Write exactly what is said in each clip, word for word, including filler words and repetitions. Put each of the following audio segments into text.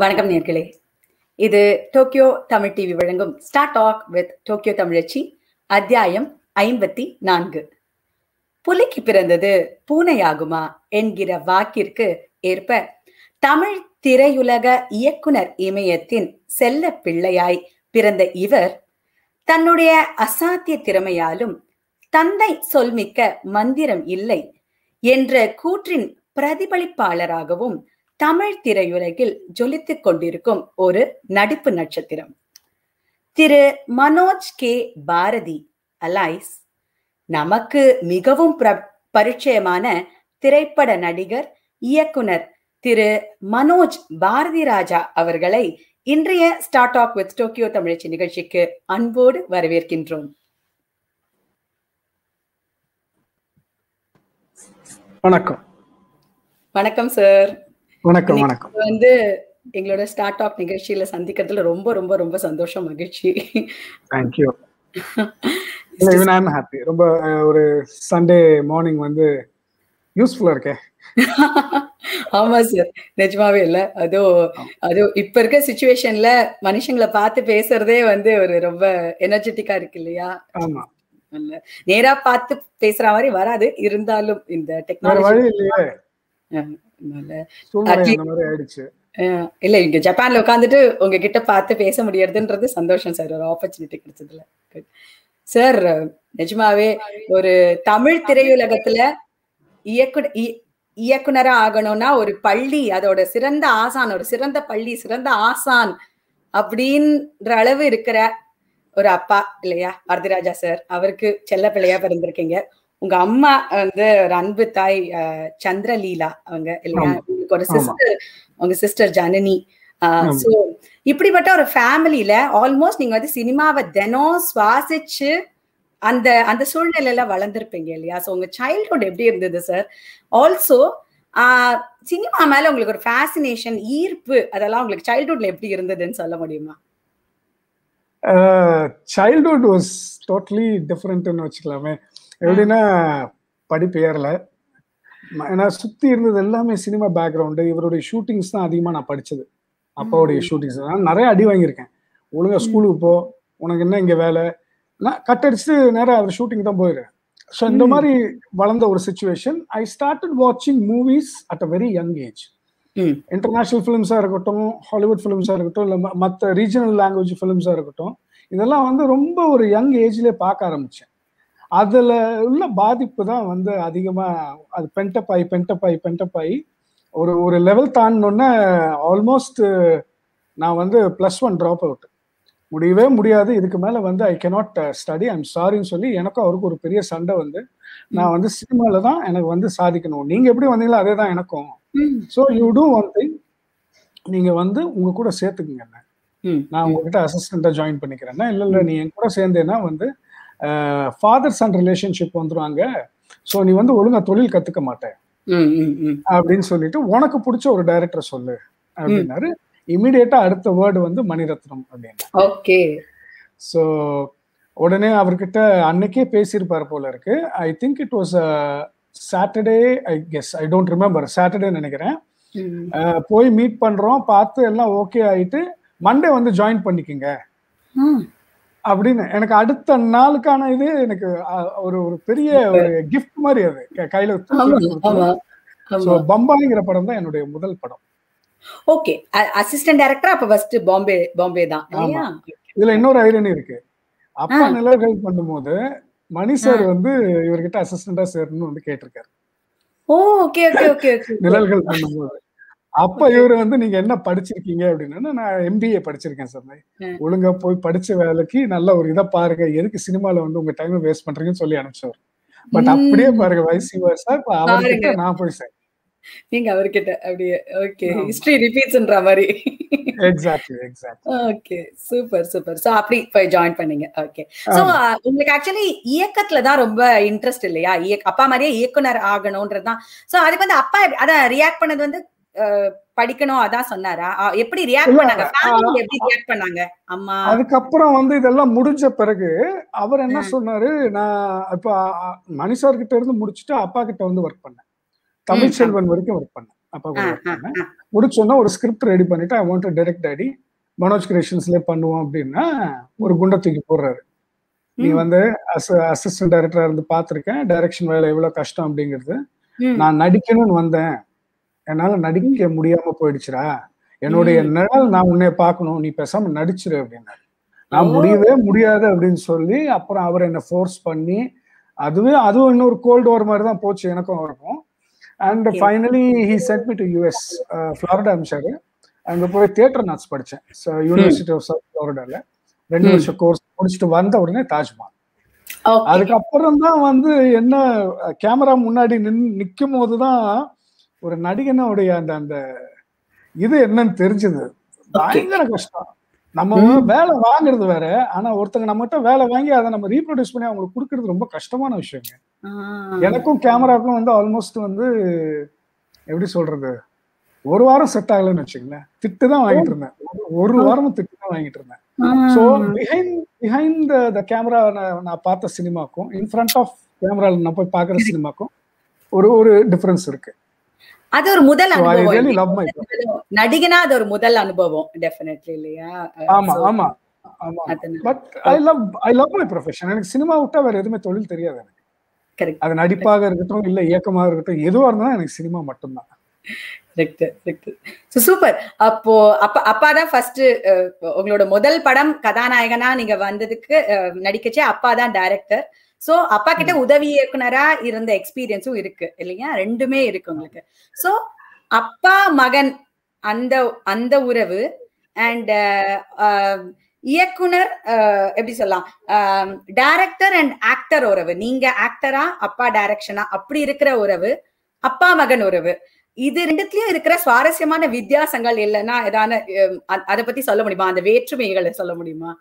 வணக்கம் நேர்களே. இது டோக்கியோ தமிழ் டிவி வழங்கும் ஸ்டார் டாக் வித் டோக்கியோ தமிழச்சி அத்தியாயம் ஐம்பத்தி நான்கு. புலிக்கு பிறந்தது பூனையாகுமா என்கிற வாக்கிற்கு ஏற்ப தமிழ் திரையுலக இயக்குனர் இமயத்தின் செல்ல பிள்ளையாய் பிறந்த இவர் தன்னுடைய அசாத்திய திறமையாலும் தந்தை சொல்மிக்க மந்திரம் இல்லை என்ற கூற்றின் பிரதிபலிப்பாளராகவும் தமிழ் திரையுலகில் ஜொலித்துக் கொண்டிருக்கும் ஒரு நடிப்பு நட்சத்திரம் திரு மனோஜ் கே பாரதி அலைஸ் நமக்கு மிகவும் பரிச்சயமான திரைப்பட நடிகர் இயக்குனர் திரு மனோஜ் பாரதி ராஜா அவர்களை இன்றைய ஸ்டார் டாக் வித் டோக்கியோ தமிழச்சி நிகழ்ச்சிக்கு அன்போடு வரவேற்கின்றோம். வணக்கம். வணக்கம் சார். வணக்கம் வணக்கம். வந்து எங்களோட ஸ்டார் டாக் நிகழ்ச்சியில சந்திக்கிறதுல ரொம்ப ரொம்ப ரொம்ப சந்தோஷம், மகிழ்ச்சி. Thank you. Even I'm happy. ரொம்ப ஒரு சண்டே மார்னிங் வந்து யூஸ்ஃபுல்லா இருக்கே. ஆமா சார், நிஜமாவே இல்ல. அதோ அது இப்ப இருக்க சிச்சுவேஷன்ல மனுஷங்களை பார்த்து பேசுறதே வந்து ஒரு ரொம்ப எனர்ஜெட்டிக்கா இருக்கு இல்லையா? ஆமா. நேரா பார்த்து பேசுற மாதிரி வராது, இருந்தாலும் இந்த டெக்னாலஜி இல்ல இங்க ஜப்பான்ல உட்காந்துட்டு உங்ககிட்ட பார்த்து பேச முடியறதுன்றது சந்தோஷம் சார், ஒரு ஆப்பர்ச்சுனிட்டி கிடைச்சதுல. சார், நிஜமாவே ஒரு தமிழ் திரையுலகத்துல இயக்கு இயக்குனரா ஆகணும்னா ஒரு பள்ளி, அதோட சிறந்த ஆசான், ஒரு சிறந்த பள்ளி, சிறந்த ஆசான் அப்படின்ற அளவு இருக்கிற ஒரு அப்பா இல்லையா பாரதிராஜா சார். அவருக்கு செல்ல பிள்ளையா பிறந்திருக்கீங்க. உங்க அம்மா வந்து ஒரு அன்பு தாய் சந்திரலீலா அவங்க இல்லையா, உங்களுக்கு ஒரு சிஸ்டர், உங்க சிஸ்டர் ஜனனி. சோ இப்படிப்பட்ட ஒரு ஃபேமிலியில ஆல்மோஸ்ட் நீங்க வந்து சினிமாவை தினம் சுவாசிச்சு அந்த அந்த சூழ்நிலையில வளர்ந்துருப்பீங்க இல்லையா? சோ உங்க சைல்ட்ஹுட் எப்படி இருந்தது சார்? ஆல்சோ ஆஹ் சினிமா மேல உங்களுக்கு ஒரு ஃபேசினேஷன், ஈர்ப்பு, அதெல்லாம் உங்களுக்கு சைல்ட்ஹுட்ல எப்படி இருந்ததுன்னு சொல்ல முடியுமா? சைல்ட்ஹுட் வாஸ் டோட்டலி டிஃபரெண்ட்னு வச்சுக்கலாமே. எப்படின்னா படிப்பு ஏறல, ஏன்னா சுத்தி இருந்தது எல்லாமே சினிமா பேக்ரவுண்டு. இவருடைய ஷூட்டிங்ஸ் தான் அதிகமா நான் படிச்சது. அப்பாவுடைய ஷூட்டிங்ஸ் தான் நிறைய அடி வாங்கியிருக்கேன். ஒழுங்கா ஸ்கூலுக்கு போ, உனக்கு என்ன இங்க வேலை, நான் கட் அடிச்சுட்டு நேரம் அவர் ஷூட்டிங் தான் போயிடுறேன். ஸோ இந்த மாதிரி வளர்ந்த ஒரு சுச்சுவேஷன். ஐ ஸ்டார்டட் வாட்சிங் movies at a very young age. International ஃபிலிம்ஸா இருக்கட்டும், ஹாலிவுட் ஃபிலிம்ஸா இருக்கட்டும், இல்லை மற்ற ரீஜனல் லாங்குவேஜ் ஃபிலிம்ஸா இருக்கட்டும், இதெல்லாம் வந்து ரொம்ப ஒரு யங் ஏஜ்லேயே பார்க்க ஆரம்பிச்சேன். அதுல உள்ள பாதிப்பு தான் வந்து அதிகமா அது பென்டப் ஆகி பென்டப் ஆகி பென்டப் ஆகி ஒரு ஒரு லெவல் தாண்டினோன்னே ஆல்மோஸ்ட் நான் வந்து பிளஸ் ஒன் ட்ராப் அவுட். முடியவே முடியாது, இதுக்கு மேல வந்து ஐ கேனாட் ஸ்டடி, ஐம் சாரின்னு சொல்லி எனக்கும் அவருக்கு ஒரு பெரிய சண்டை வந்து, நான் வந்து சினிமால தான் எனக்கு வந்து சாதிக்கணும், நீங்க எப்படி வந்தீங்களோ அதே தான் எனக்கும். So you do one thing, நீங்க வந்து உங்க கூட சேர்த்துக்குங்க, நான் உங்ககிட்ட அசிஸ்டண்டா ஜாயின் பண்ணிக்கிறேன்னா. இல்லை இல்லை நீ என் கூட சேர்ந்தேன்னா வந்து ஃபாதர் சன் ரிலேஷன்ஷிப் வந்துருவாங்க, ஸோ நீ வந்து ஒழுங்கா தொழில் கத்துக்க மாட்டேன் அப்படின்னு சொல்லிட்டு உனக்கு பிடிச்ச ஒரு டைரக்டர் சொல்லு அப்படின்னாரு. இமிடியேட்டா அடுத்த வேர்டு வந்து மணிரத்னம் அப்படின்னு. ஓகே. ஸோ உடனே அவர்கிட்ட அன்னைக்கே பேசியிருப்பார் போல இருக்கு. I think it was Saturday, I guess, I don't remember, Saturday நினைக்கிறேன். போய் மீட் பண்றோம், பார்த்து எல்லாம் ஓகே ஆயிட்டு மண்டே வந்து ஜாயின் பண்ணிக்கங்க அப்படின்னு. எனக்கு அடுத்த நாளுக்கான இது எனக்கு ஒரு ஒரு பெரிய ஒரு கிஃப்ட் மாதிரி அது கையில. பம்பாய்ங்கிற படம் தான் என்னுடைய முதல் படம். ஓகே, அசிஸ்டன்ட் டைரக்டர் அப்ப ஃபர்ஸ்ட் பாம்பே பாம்பே தான் இல்லையா? இதுல இன்னொரு ஐரனி இருக்கு. அப்பா நிழல்கள் பண்ணும்போது மணி சார் வந்து இவர்கிட்ட அசிஸ்டண்டா சேரணும்னு வந்து கேட்டிருக்காரு. Oh, okay okay okay. நிழல்கள் பண்ணும்போது அப்ப இவரு வந்து நீங்க என்ன படிச்சிருக்கீங்க அப்படின்னா, நான் எம்பிஏ படிச்சிருக்கேன் சார். ஒழுங்கா போய் படிச்ச வேலைக்கு நல்ல ஒரு இதை பாருங்க, எதுக்கு சினிமால வந்து உங்க டைம் வேஸ்ட் பண்றீங்கன்னு சொல்லி அனுப்பிச்சவர். பட் அப்படியே பாருங்க, வயசு வருஷம் அவர்கிட்ட நான் போய் சார், நீங்க அவர்கிட்ட அப்படியே ஓகே, ஹிஸ்டரி ரிப்பீட்ஸ்ன்ற மாதிரி. Exactly exactly. Okay, super super. So அப்படி போய் ஜாயின் பண்ணீங்க. ஓகே. சோ உங்களுக்கு ஆக்சுவலி இயக்கத்துல தான் ரொம்ப இன்ட்ரெஸ்ட் இல்லையா? அப்பா மாதிரியே இயக்குனர் ஆகணும்ன்றதுதான். சோ அதுக்கு வந்து அப்பா அதான் ரியாக்ட் பண்ணது வந்து படிக்கணும் அதான் சொன்னாரா? எப்படி ரியாக்ட் பண்ணாங்க? ஃபேமிலி எப்படி ரியாக்ட் பண்ணாங்க அம்மா? அதுக்கப்புறம் வந்து இதெல்லாம் முடிஞ்ச பிறகு அவர் என்ன சொன்னாரு, நான் இப்ப மணி சார் கிட்ட இருந்து முடிச்சுட்டு அப்பா கிட்ட வந்து ஒர்க் பண்ணேன். தமிழ் செல்வன் வரைக்கும் ஒர்க் பண்ணேன். அப்பா கூட ஒர்க் பண்ணேன். முடிச்சோன்னா ஒரு ஸ்கிரிப்ட் ரெடி பண்ணிட்டு I want to direct daddy, Manoj கிரியேஷன்ஸ்லேயே பண்ணுவோம் அப்படின்னா ஒரு குண்டை தூக்கி போடுறாரு. நீ வந்து அஸ் அசிஸ்டன்ட் டைரக்டரா இருந்து பார்த்துருக்கேன், டைரக்ஷன் வேலை எவ்வளவு கஷ்டம் அப்படிங்கிறது. நான் நடிக்கணும்னு வந்தேன், என்னால நடிக்க முடியாம போயிடுச்சுரா, என்னுடைய நிழல் நான் உன்னைய பார்க்கணும், நீ பேசாம நடிச்சிரு அப்படின்னாரு. நான் முடியவே முடியாது அப்படின்னு சொல்லி அப்புறம் அவர் என்ன ஃபோர்ஸ் பண்ணி, அதுவே அதுவும் இன்னொரு கோல்டு வார் மாதிரி தான் போச்சு எனக்கும் அவருக்கும். And finally he sent me to US, Florida அமிச்சாரு. அங்க போய் தியேட்டர் நாட்ஸ் படிச்சேன் யூனிவர்சிட்டி ஆஃப் சவுத் ஃப்ளாரிடால. ரெண்டு வருஷம் கோர்ஸ் முடிச்சுட்டு வந்த உடனே தாஜ்மஹால். அதுக்கப்புறம் தான் வந்து என்ன கேமரா முன்னாடி நின் நிக்கும் போதுதான் ஒரு நடிகனுடைய அந்த அந்த இது என்னன்னு தெரிஞ்சது. பயங்கர கஷ்டம். நம்ம வேலை வாங்குறது வேற, ஆனா ஒருத்தங்க நம்மகிட்ட வேலை வாங்கி அதை நம்ம ரீப்ரொடியூஸ் பண்ணி அவங்களுக்கு கொடுக்கறது ரொம்ப கஷ்டமான விஷயங்க. எனக்கும் கேமராக்கும் வந்து ஆல்மோஸ்ட் வந்து எப்படி சொல்றது, ஒரு வாரம் செட் ஆகலன்னு வச்சுங்களேன். திட்டு தான் வாங்கிட்டு இருந்தேன், ஒரு வாரமும் திட்டு தான் வாங்கிட்டு இருந்தேன். So behind behind the camera நான் பார்த்த சினிமாக்கும் இன் ஃப்ரண்ட் ஆஃப் கேமரால நான் போய் பார்க்குற சினிமாக்கும் ஒரு ஒரு டிஃபரன்ஸ் இருக்கு. அது ஒரு முதல் அனுபவம், நடிகனா அது ஒரு முதல் அனுபவம் டெஃபினெட்லி இல்லையா? ஆமா ஆமா ஆமா. But I love I love my profession. எனக்கு சினிமா விட்டா வேற எதுவுமே தொழில் தெரியாது எனக்கு. அது நடிப்பாக இருக்கட்டும் இல்ல இயக்கமாக இருக்கட்டும், எதுவா இருந்தாலும் எனக்கு சினிமா மட்டும்தான். சூப்பர். அப்போ அப்பா அப்பா தான் ஃபர்ஸ்ட் உங்களோட முதல் படம் கதாநாயகனா நீங்க வந்ததுக்கு நடிக்கச்சே அப்பா தான் டைரக்டர். சோ அப்பா கிட்ட உதவி இயக்குனரா இருந்த எக்ஸ்பீரியன்ஸும் இருக்கு இல்லையா? ரெண்டுமே இருக்கு உங்களுக்கு. சோ அப்பா மகன் அந்த அந்த உறவு அண்ட் இயக்குனர் எப்படி சொல்லலாம், டைரக்டர் அண்ட் ஆக்டர் உறவு, நீங்க ஆக்டரா அப்பா டைரக்ஷனா அப்படி இருக்கிற உறவு, அப்பா மகன் உறவு, இது ரெண்டுத்திலயும் இருக்கிற சுவாரஸ்யமான வித்தியாசங்கள் இல்லைன்னா ஏதான அதை பத்தி சொல்ல முடியுமா? அந்த வேற்றுமைகளை சொல்ல முடியுமா?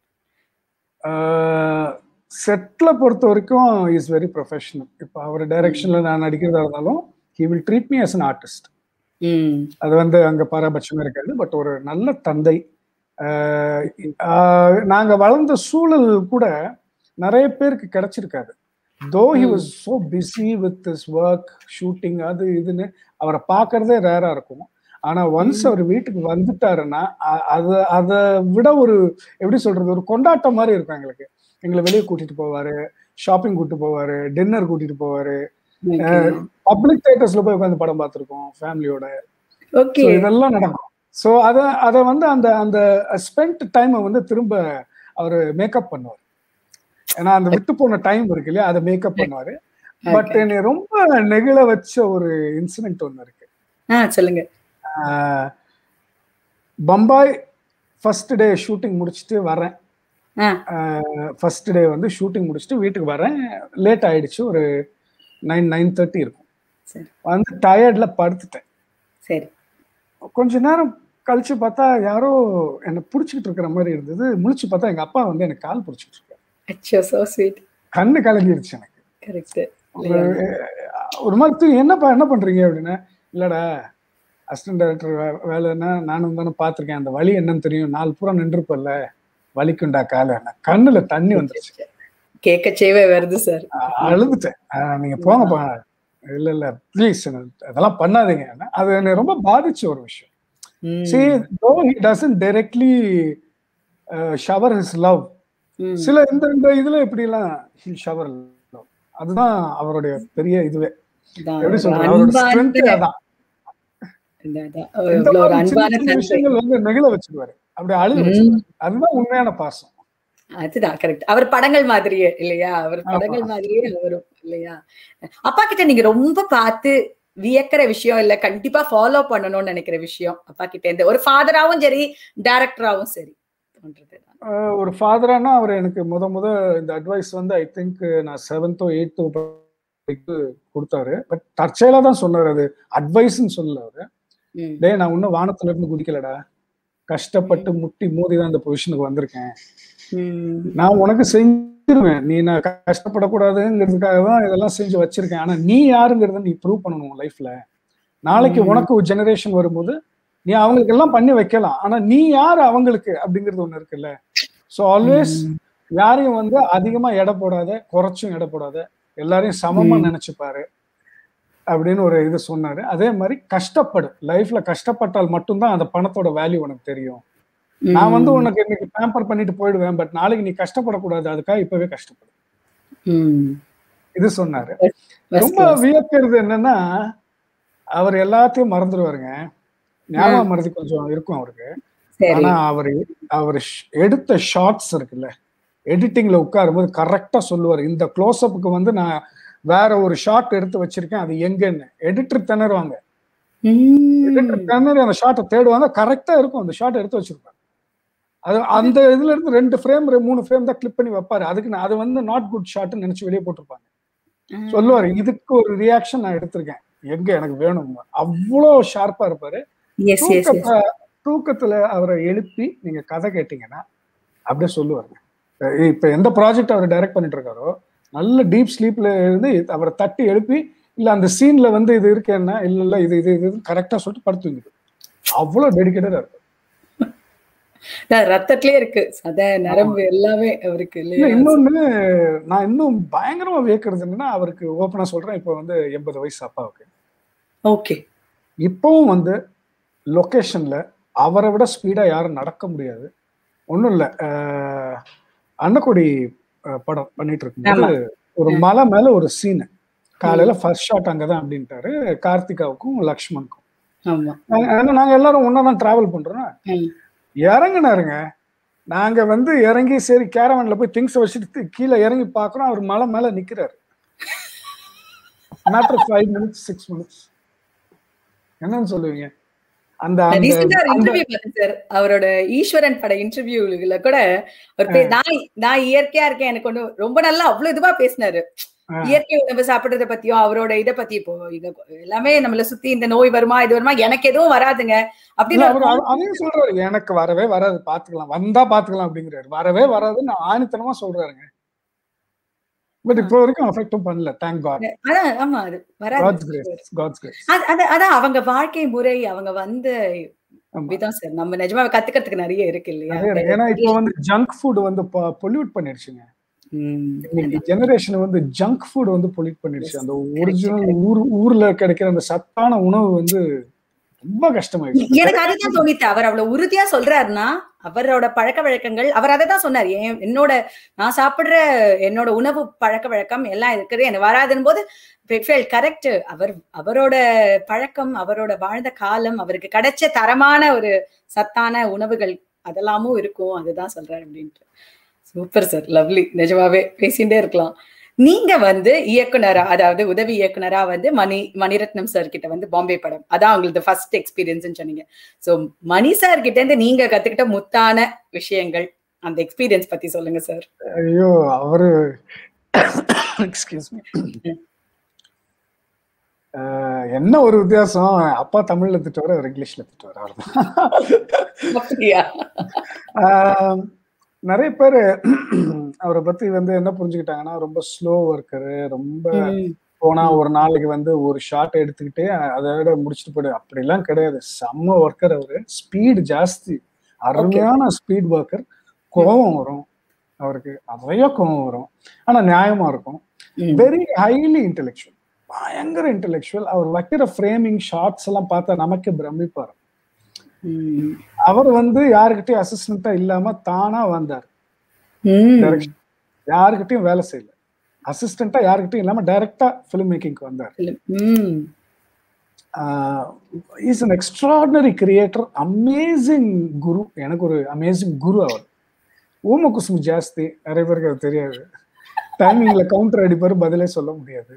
செட்ல பொறுத்த வரைக்கும் இஸ் வெரி ப்ரொஃபஷனல். இப்போ அவர் டைரக்ஷன்ல நான் நடிக்கிறதா இருந்தாலும் he will treat me as an artist. அது வந்து அங்க பாரபட்சமே இருக்காது. பட் ஒரு நல்ல தந்தை. நாங்க வளர்ந்த சூழல் கூட நிறைய பேருக்கு கிடைச்சிருக்காது. though he was so busy with his work, shooting அது இதுன்னு அவரை பார்க்கறதே ரேரா இருக்கும். ஆனா ஒன்ஸ் அவர் வீட்டுக்கு வந்துட்டாருன்னா அது அதை விட ஒரு எப்படி சொல்றது, ஒரு கொண்டாட்டம் மாதிரி இருக்கும் எங்களுக்கு. எங்களை வெளியே கூட்டிட்டு போவாரு, ஷாப்பிங் கூட்டிட்டு போவாரு, டின்னர் கூட்டிட்டு போவாரு, பப்ளிக் தியேட்டர்ஸ்ல போய் உட்காந்து படம் பார்த்துருக்கோம் ஃபேமிலியோட. இதெல்லாம் நடக்கும். ஸோ அதை அதை வந்து அந்த அந்த ஸ்பெண்ட் டைமை வந்து திரும்ப அவர் மேக்கப் பண்ணுவார். ஏன்னா அந்த விட்டு போன டைம் இருக்கு இல்லையா, அதை மேக்கப் பண்ணுவாரு. பட் என்னை ரொம்ப நெகிழ வச்ச ஒரு இன்சிடென்ட் ஒன்று இருக்கு. சொல்லுங்க. பம்பாய் ஃபர்ஸ்ட் டே ஷூட்டிங் முடிச்சுட்டு வரேன். ஃபர்ஸ்ட் டே வந்து ஷூட்டிங் முடிச்சுட்டு வீட்டுக்கு வரேன். லேட் ஆயிடுச்சு, ஒரு நைன் நைன் தேர்ட்டி இருக்கும். வந்து டயர்ட்ல படுத்துட்டேன். சரி. கொஞ்ச நேரம் கழிச்சு பார்த்தா யாரோ என்னை பிடிச்சிக்கிட்டு இருக்கிற மாதிரி இருந்தது. முழிச்சு பார்த்தா எங்க அப்பா வந்து எனக்கு கால் பிடிச்சிட்டு இருக்காரு. கண்ணு கலங்கிருச்சு எனக்கு. ஒரு மாதிரி என்னப்பா என்ன பண்றீங்க அப்படின்னா, இல்லடா அசிஸ்டன்ட் டைரக்டர் வேலைன்னா நானும் தானே பார்த்துருக்கேன், அந்த வலி என்னன்னு தெரியும், நாலு பூரா நின்றுப்பல்ல, வலிக்குண்டா கால. கண்ணுல தண்ணி வந்துருச்சு. கேட்கச்சேவே வருது சார். அழுதுட்டேன். நீங்க போங்கப்பா, இல்ல இல்ல ப்ளீஸ் அதெல்லாம் பண்ணாதீங்க. அது என்னை ரொம்ப பாதிச்ச ஒரு விஷயம். See, though he doesn't directly uh, shower his love, சில இந்த இந்த இதுல எப்படி எல்லாம் he shower love, அதுதான் அவருடைய பெரிய இதுவே. எப்படி சொல்றது, அவரோட ஸ்ட்ரென்த் அதான். விஷயங்கள் வந்து நெகிழ வச்சுக்குவாரு, அப்படி அழுக வச்சுக்குவாரு. அதுதான் உண்மையான பாசம். அதுதான் கரெக்ட். அவர் படங்கள் மாதிரியே இல்லையா? அவர் படங்கள் மாதிரியே அவரும் இல்லையா? அப்பா கிட்ட நீங்க ரொம்ப பார்த்து வியக்கிற விஷயம் இல்ல கண்டிப்பா ஃபாலோ பண்ணணும்னு நினைக்கிற விஷயம் அப்பா கிட்ட இருந்து, ஒரு ஃபாதராவும் சரி டைரக்டராவும் சரி? ஒரு ஃபாதரானா அவர் எனக்கு முத முத இந்த அட்வைஸ் வந்து ஐ திங்க் நான் செவன்த்தோ எயித்தோ கொடுத்தாரு. பட் தற்செயலா தான் சொன்னாரு, அது அட்வைஸ்ன்னு சொல்லல அவரு. டே நான் இன்னும் வானத்துல இருந்து குதிக்கலடா, கஷ்டப்பட்டு முட்டி மோதி தான் இந்த பொசிஷனுக்கு வந்திருக்கேன். நான் உனக்கு செஞ்சிருவேன், நீ நான் கஷ்டப்படக்கூடாதுங்கிறதுக்காக தான் இதெல்லாம் செஞ்சு வச்சிருக்கேன். ஆனா நீ யாருங்கிறத நீ ப்ரூவ் பண்ணணும் லைஃப்ல. நாளைக்கு உனக்கு ஒரு ஜெனரேஷன் வரும்போது நீ அவங்களுக்கு எல்லாம் பண்ணி வைக்கலாம், ஆனா நீ யாரு அவங்களுக்கு அப்படிங்கிறது ஒண்ணு இருக்குல்ல. ஸோ ஆல்வேஸ் யாரையும் வந்து அதிகமா எடை போடாத, குறைச்சும் எடை போடாத, எல்லாரையும் சமமா நினைச்சுப்பாரு. அப்படின்னு ஒரு இது சொன்னாரு. அதே மாதிரி கஷ்டப்படு, லைஃப்ல கஷ்டப்பட்டால் மட்டும்தான் அந்த பணத்தோட வேல்யூ உனக்கு தெரியும். நான் வந்து உனக்கு இன்னைக்கு பேம்பர் பண்ணிட்டு போயிடுவேன், பட் நாளைக்கு நீ கஷ்டப்படக்கூடாது, அதுக்காக இப்பவே கஷ்டப்படு. இது சொன்னாரு. ரொம்ப வியக்கிறது என்னன்னா, அவர் எல்லாத்தையும் மறந்துடுவாருங்க. ஞாபக மறதி கொஞ்சம் இருக்கும் அவருக்கு. ஆனா அவர் அவர் எடுத்த ஷார்ட்ஸ் இருக்குல்ல, எடிட்டிங்ல உட்காரும் போது கரெக்டா சொல்லுவாரு, இந்த க்ளோஸ் அப்புக்கு வந்து நான் வேற ஒரு ஷாட் எடுத்து வச்சிருக்கேன், அது எங்கன்னு. எடிட்டர் திணறுவாங்க. எடிட்டர் திணறி அந்த ஷாட்டை தேடுவாங்க, கரெக்டா இருக்கும் அந்த ஷாட் எடுத்து வச்சிருப்பாங்க. அது அந்த இதுல இருந்து ரெண்டு ஃப்ரேம் மூணு ஃப்ரேம் தான் கிளிப் பண்ணி வைப்பாரு. அதுக்கு அது வந்து நாட் குட் ஷாட்னு நினைச்சு வெளியே போட்டிருப்பாங்க. சொல்லுவாரு, இதுக்கு ஒரு ரியாக்ஷன் நான் எடுத்திருக்கேன், எங்க எனக்கு வேணும். அவ்வளோ ஷார்ப்பா இருப்பாரு. தூக்கத்துல அவரை எழுப்பி நீங்க கதை கேட்டீங்கன்னா அப்படியே சொல்லுவாருங்க. இப்ப எந்த ப்ராஜெக்ட் அவர் டைரக்ட் பண்ணிட்டு இருக்காரோ, நல்ல டீப் ஸ்லீப்ல இருந்து அவரை தட்டி எழுப்பி, இல்ல அந்த சீன்ல வந்து இது இருக்கேன்னா, இல்ல இல்ல இது இது இது கரெக்டா சொல்லிட்டு படுத்துங்கிட்டு, அவ்வளவு டெடிகேட்டடா இருக்கு. ரத்தத்திலே இருக்கு சத நரம்பு எல்லாமே அவருக்கு. இன்னொன்னு நான் இன்னும் பயங்கரமா வியக்கிறது என்னன்னா, அவருக்கு ஓப்பனா சொல்றேன், இப்ப வந்து எண்பது வயசு அப்பாவுக்கு. ஓகே. இப்பவும் வந்து லொகேஷன்ல அவரை விட ஸ்பீடா யாரும் நடக்க முடியாது. ஒண்ணும் இல்ல, அன்னக்குடி படம் பண்ணிட்டு இருக்கும்போது ஒரு மலை மேல ஒரு சீனு, காலையில ஃபர்ஸ்ட் ஷாட் அங்கதான் அப்படின்ட்டாரு கார்த்திகாவுக்கும் லக்ஷ்மணுக்கும். நாங்க எல்லாரும் ஒன்னாதான் டிராவல் பண்றோம். இறங்கினாருங்க. நாங்க வந்து இறங்கி சரி கேரவன்ல போய் திங்ஸ் வச்சுட்டு கீழே இறங்கி பாக்குறோம், அவர் மலை மேல நிக்கிறாரு. Matter five minutes six minutes என்னன்னு சொல்லுவீங்க? அந்த அவரோட ஈஸ்வரன் பட இன்டர்வியூல கூட நான் நான் இயற்கையா இருக்கேன், எனக்கு ஒண்ணு ரொம்ப நல்லா அவ்வளவு இதுவா பேசினாரு. இயற்கை உணவு சாப்பிடுறத பத்தியும் அவரோட இதை பத்தி, இப்போ இது எல்லாமே நம்மள சுத்தி இந்த நோய் வருமா இது வருமா, எனக்கு எதுவும் வராதுங்க அப்படின்னு அதையும் சொல்றாரு. எனக்கு வரவே வராது, பாத்துக்கலாம், வந்தா பாத்துக்கலாம் அப்படிங்கிறாரு. வரவே வராதுன்னு ஆணித்தனமா சொல்றாருங்க. பட் இப்போ வரைக்கும் அஃபெக்டும் பண்ணல, தேங்க் காட். அதான் ஆமா, அது வராது. God's grace, God's grace. அத அதான் அவங்க வாழ்க்கை முறை, அவங்க வந்து விதம் சார் நம்ம நிஜமா கத்துக்கிறதுக்கு நிறைய இருக்கு இல்லையா? ஏன்னா இப்போ வந்து ஜங்க் ஃபுட் வந்து பொல்யூட் பண்ணிடுச்சுங்க. ஜெனரேஷன் வந்து ஜங்க் ஃபுட் வந்து பொல்யூட் பண்ணிடுச்சு. அந்த ஒரிஜினல் ஊர் ஊர்ல கிடைக்கிற அந்த சத்தான உணவு வந்து ரொம்ப கஷ்டமாயிடுச்சு. எனக்கு அதுதான் தோணித்து. அவர் அவ்வளவு உறுதியா சொல்றாருன்னா அவரோட பழக்க வழக்கங்கள், அவர் அதை தான் சொன்னார். என்னோட நான் சாப்பிடுற என்னோட உணவு பழக்க வழக்கம் எல்லாம் இருக்குது, எனக்கு வராதுன்னு போது கரெக்ட். அவர் அவரோட பழக்கம், அவரோட வாழ்ந்த காலம், அவருக்கு கிடைச்ச தரமான ஒரு சத்தான உணவுகள் அதெல்லாமும் இருக்கும், அதுதான் சொல்றாரு அப்படின்ட்டு. Super sir, lovely. நிஜமாவே பேசிட்டே இருக்கலாம். நீங்க வந்து இயக்குனரா, அதாவது உதவி இயக்குனரா வந்து மணி மணிரத்னம் சார் கிட்ட வந்து பாம்பே படம், அதான் உங்களுக்கு ஃபர்ஸ்ட் எக்ஸ்பீரியன்ஸ் சொன்னீங்க. சோ மணி சார் கிட்ட இருந்து நீங்க கத்துக்கிட்ட முத்தான விஷயங்கள், அந்த எக்ஸ்பீரியன்ஸ் பத்தி சொல்லுங்க சார். ஐயோ, அவரு எக்ஸ்கியூஸ் மீ, என்ன ஒரு வித்தியாசம், அப்பா தமிழ்ல திட்டுவாரு, அவர் இங்கிலீஷ்ல திட்டுவாரு. நிறைய பேர் அவரை பத்தி வந்து என்ன புரிஞ்சுக்கிட்டாங்கன்னா, ரொம்ப ஸ்லோ ஒர்க்கரு, ரொம்ப போனா ஒரு நாளைக்கு வந்து ஒரு ஷாட் எடுத்துக்கிட்டே அதோட முடிச்சுட்டு போயிடு. அப்படிலாம் கிடையாது, செம்ம ஒர்க்கர் அவரு. ஸ்பீடு ஜாஸ்தி, அருமையான ஸ்பீட் ஒர்க்கர். கோபம் வரும் அவருக்கு, நிறைய கோபம் வரும், ஆனா நியாயமா இருக்கும். வெரி ஹைலி இன்டெலெக்சுவல், பயங்கர இன்டெலெக்சுவல். அவர் வைக்கிற ஃப்ரேமிங் ஷார்ட்ஸ் எல்லாம் பார்த்தா நமக்கு பிரமிப்பாரு. அவர் வந்து யாருக்கிட்டையும் அசிஸ்டண்டா இல்லாம தானா வந்தார். யாருக்கிட்டையும் வேலை செய்யல, அசிஸ்டண்டா யாருக்கிட்டையும் இல்லாம டைரக்டா பிலிம் மேக்கிங்க்கு வந்தார். Is an extraordinary creator, amazing guru. எனக்கு ஒரு அமேசிங் குரு அவர். ஊம குசும் ஜாஸ்தி, நிறைய பேருக்கு அது தெரியாது. டைமிங்ல கவுண்டர் அடிப்பாரு, பதிலே சொல்ல முடியாது.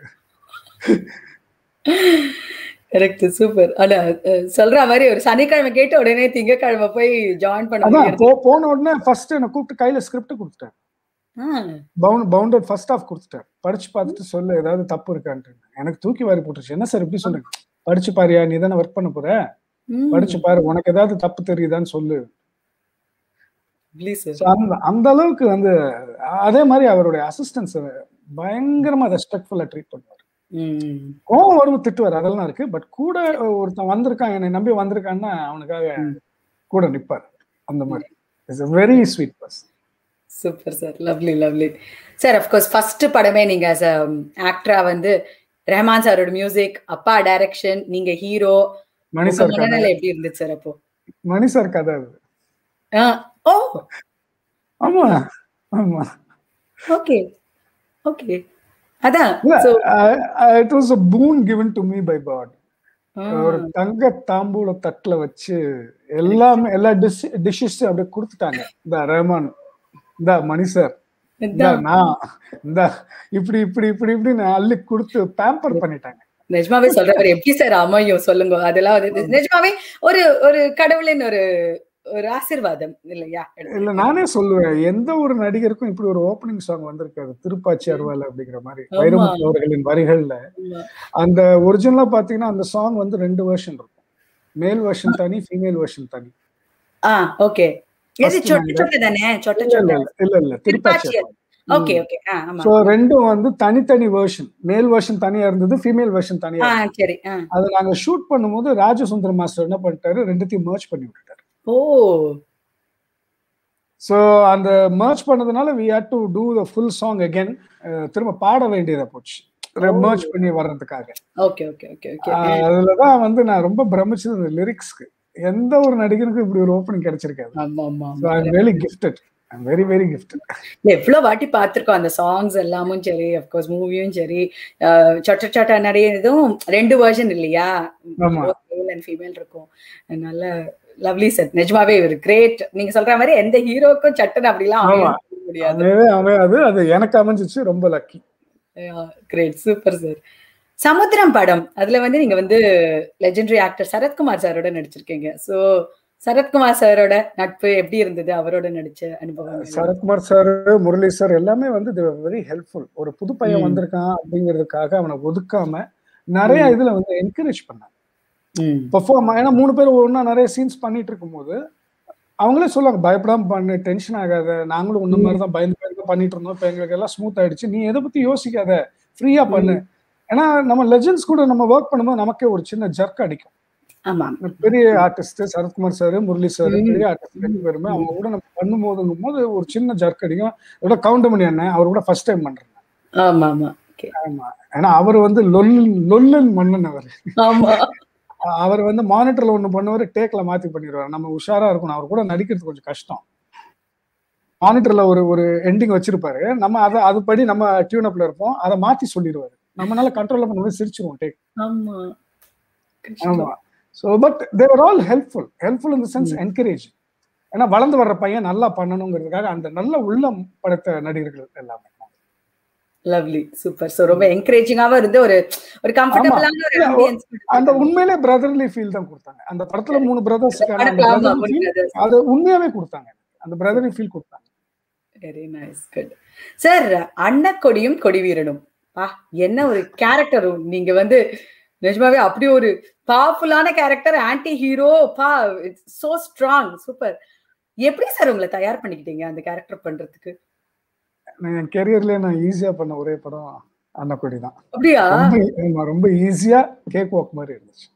Correct, super. ஆனா சொல்ற மாதிரி ஒரு சனிக்கிழமை கேட்டு உடனே திங்கக்கிழமை போய் ஜாயின் பண்ண போன உடனே ஃபர்ஸ்ட் என்ன கூப்பிட்டு கையில ஸ்கிரிப்ட் கொடுத்துட்டாரு. பவுண்டட் ஃபர்ஸ்ட் ஆஃப் கொடுத்துட்டாரு. படிச்சு பார்த்துட்டு சொல்லு ஏதாவது தப்பு இருக்கான்ட்டு. எனக்கு தூக்கி வாரி போட்டுருச்சு. என்ன சார் இப்படி சொல்றேன், படிச்சு பாரியா, நீ தானே ஒர்க் பண்ண போற, படிச்சு பாரு, உனக்கு ஏதாவது தப்பு தெரியுதான்னு சொல்லு. அந்த அளவுக்கு வந்து அதே மாதிரி அவருடைய அசிஸ்டன்ஸ் பயங்கரமா ரெஸ்பெக்ட்ஃபுல்லா ட்ரீட் பண்ணுவார். கோவம் வரும், திட்டுவார், அதெல்லாம் இருக்கு. பட் கூட ஒருத்தன் வந்திருக்கான், என்னை நம்பி வந்திருக்கான்னா அவனுக்காக கூட நிப்பார். அந்த மாதிரி is a very sweet person. Super sir, lovely lovely sir. Of course first படமே நீங்க ஆஸ் ஆக்டரா வந்து ரஹ்மான் சாரோட மியூசிக், அப்பா டைரக்ஷன், நீங்க ஹீரோ, மணி உங்க சார் கதை மனநிலை எப்படி இருந்துச்சு சார் அப்போ? மணி சார் கதை அது. ஆ, ஓ! ஆமா ஆமா ஓகே, ஓகே. அதான். இல்ல, so it was a boon given to me by God. ஆ, ஒரு தங்க தாம்பூல தட்டுல வச்சு எல்லாமே எல்லா டிஷ் டிஷ்ஷஸ் அப்படியே கொடுத்துட்டாங்க. இந்த ரஹ்மான், இந்த மணி சார், இந்த அதான். நான், இந்த இப்படி இப்படி இப்படி இப்படின்னு அள்ளி கொடுத்து பேம்பர் பண்ணிட்டாங்க. நிஜமாவே சொல்றவர் எப்படி சார் அமையும் சொல்லுங்க. அதெல்லாம் வந்து நிஜமாவே ஒரு ஒரு கடவுளின் ஒரு ஒரு ஆசீர்வாதம் இல்லையா? இல்ல நானே சொல்லுவேன், எந்த ஒரு நடிகருக்கும் இப்படி ஒரு ஓப்பனிங் சாங் வந்திருக்காது. திருப்பாச்சி அருவாள் அப்படிங்கிற மாதிரி ஆமா. வைரமுத்து அவர்களின் வரிகள்ல. ஆமா. அந்த ஒரிஜினலா பாத்தீங்கன்னா அந்த சாங் வந்து ரெண்டு வெர்ஷன் இருக்கும். மேல் வெர்ஷன் தனி, ஃபீமேல் வெர்ஷன் தனி. ஆ, ஓகே. எது ஃபர்ஸ்ட் சொட்ட நாங்க சொட்ட தானே? சொட்ட இல்ல இல்ல சொட்ட. இல்ல இல்ல இல்ல திருப்பாச்சி திருப்பாச்சி. அருவாள். Okay, okay. ஆ, ஆமா. சோ ரெண்டும் வந்து தனித்தனி வெர்ஷன். மேல் வெர்ஷன் தனியா இருந்தது, ஃபீமேல் வெர்ஷன் தனியா ஆ, இருந்தது. சரி. ஆ. அத நாங்க ஷூட் பண்ணும்போது ராஜசுந்தரம் மாஸ்டர் என்ன பண்ணிட்டாரு, ரெண்டுத்தையும் மெர்ஜ் பண்ணி விட்டுட்டாரு. ஓ! சோ அந்த மெர்ஜ் பண்ணதுனால we had to do the full song again. அஹ் திரும்ப பாட வேண்டியதா போச்சு. ஓ! மெர்ஜ் பண்ணி வர்றதுக்காக. Okay, okay, okay, okay. அஹ் அதுலதான் வந்து நான் ரொம்ப பிரமிச்சது லிரிக்ஸ்க்கு. எந்த ஒரு நடிகருக்கும் இப்படி ஒரு ஓப்பனிங் கிடைச்சிருக்காது. ஆமா, ஆமா, So ஆமா. I'm really gifted. I'm very very gifted. எவ்ளோ வாட்டி பார்த்திருக்கோம் அந்த சாங்ஸ் எல்லாமும் சரி, of course மூவியும் சரி. அஹ் சொட்ட சொட்ட நிறைய இதுவும் ரெண்டு வெர்ஷன் இல்லையா? ஆமா. both male and female இருக்கும். அதனால லவ்லி சார். நிஜமாவே ஒரு கிரேட். நீங்க சொல்ற மாதிரி எந்த ஹீரோக்கும் சட்டுன்னு அப்படிலாம் ஆமா. அமைய முடியாது. அமையவே அமையாது. அது எனக்கு அமைஞ்சிச்சு, ரொம்ப லக்கி. Great, super sir. சமுத்திரம் படம், அதுல வந்து நீங்க வந்து லெஜெண்டரி ஆக்டர் சரத்குமார் சாரோட நடிச்சிருக்கீங்க. சோ சரத்குமார் சாரோட நட்பு எப்படி இருந்தது? அவரோட நடிச்ச அனுபவம். சரத்குமார் சார், முரளி சார் எல்லாமே வந்து வெரி ஹெல்ப்ஃபுல். ஒரு புது பையன் ம். வந்திருக்கான் அப்படிங்கிறதுக்காக அவனை ஒதுக்காம நிறைய ம். இதுல வந்து என்கரேஜ் பண்ணாங்க. ம். பெர்ஃபார்ம் ஏன்னா மூணு பேர் ஒண்ணா நிறைய சீன்ஸ் பண்ணிட்டு இருக்கும்போது அவங்களே சொல்லுவாங்க, பயப்படாம பண்ணு, டென்ஷன் ஆகாத, நாங்களும் உன்ன மாதிரி தான் பயந்து பயந்து பண்ணிட்டு இருந்தோம், இப்போ எங்களுக்கு எல்லாம் ஸ்மூத் ஆயிடுச்சு, நீ எதை பத்தி யோசிக்காத, ஃப்ரீயா பண்ணு. ம். ஏன்னா நம்ம லெஜெண்ட்ஸ் கூட நம்ம ஒர்க் பண்ணும்போது நமக்கே ஒரு சின்ன ஜர்க் அடிக்கும். ஆமா. பெரிய artist Sarathkumar sir, Murali sir, ம். பெரிய ஆர்டிஸ்ட் ரெண்டு ம். பேருமே அவங்க ம். கூட நம்ம பண்ணும்போதுங்கும் போது ஒரு சின்ன ஜர்க் அடிக்கும். அதோட கவுண்டமணி அண்ணன் அவர் கூட ஃபர்ஸ்ட் டைம் பண்றேன். ஆமா, ஆமா. ஓகே. ஆமா. ஏன்னா அவர் வந்து லொல் லொல்லன் மன்னன் அவர். ஆமா. அவர் வந்து மானிட்டர்ல ஒண்ணு பண்ணுவாரு, டேக்ல மாத்தி பண்ணிடுவாரு. நம்ம உஷாரா இருக்கணும். அவர் கூட நடிக்கிறது கொஞ்சம் கஷ்டம். மானிட்டர்ல ஒரு ஒரு எண்டிங் வச்சிருப்பாரு. நம்ம அதை அதுபடி நம்ம டியூன் அப்ல இருப்போம். அதை மாத்தி சொல்லிடுவாரு. நம்மளால கண்ட்ரோல் பண்ண முடியாது, சிரிச்சிருவோம் டேக். ஆமா. ஆமா. So but they are all helpful. Helpful in the sense encourage. ஏன்னா வளர்ந்து வர்ற பையன் நல்லா பண்ணணுங்கிறதுக்காக அந்த நல்ல உள்ளம் படைத்த நடிகர்கள் எல்லாமே. Lovely, super. சோ ரொம்ப என்கரேஜிங்காவும் இருந்து ஒரு ஒரு கம்ஃபர்டபிளான ஒரு ஆம்பியன்ஸ் அந்த உண்மையிலே பிரதர்லி ஃபீல் தான் கொடுத்தாங்க. அந்த படத்துல மூணு பிரதர்ஸ்க்கான அந்த ஆமா, பிரதர்லி ஃபீல் அது உண்மையாவே கொடுத்தாங்க. அந்த பிரதர்லி ஃபீல் கொடுத்தாங்க. Very nice, good. சார், அன்னக்கொடியும் கொடிவீரனும், பா என்ன ஒரு கேரக்டர். நீங்க வந்து நிஜமாவே அப்படி ஒரு பவர்ஃபுல்லான கேரக்டர், ஆன்டி ஹீரோ, பா இட்ஸ் சோ ஸ்ட்ராங், சூப்பர். எப்படி சார் உங்களை தயார் பண்ணிக்கிட்டீங்க அந்த கேரக்டர் பண்றதுக்கு? என் கெரியர்லயே நான் ஈஸியா பண்ண ஒரே படம் அன்னக்கொடி தான். அப்படியா? ரொம்ப ரொம்ப ஈஸியா கேக் வாக் மாதிரி இருந்துச்சு.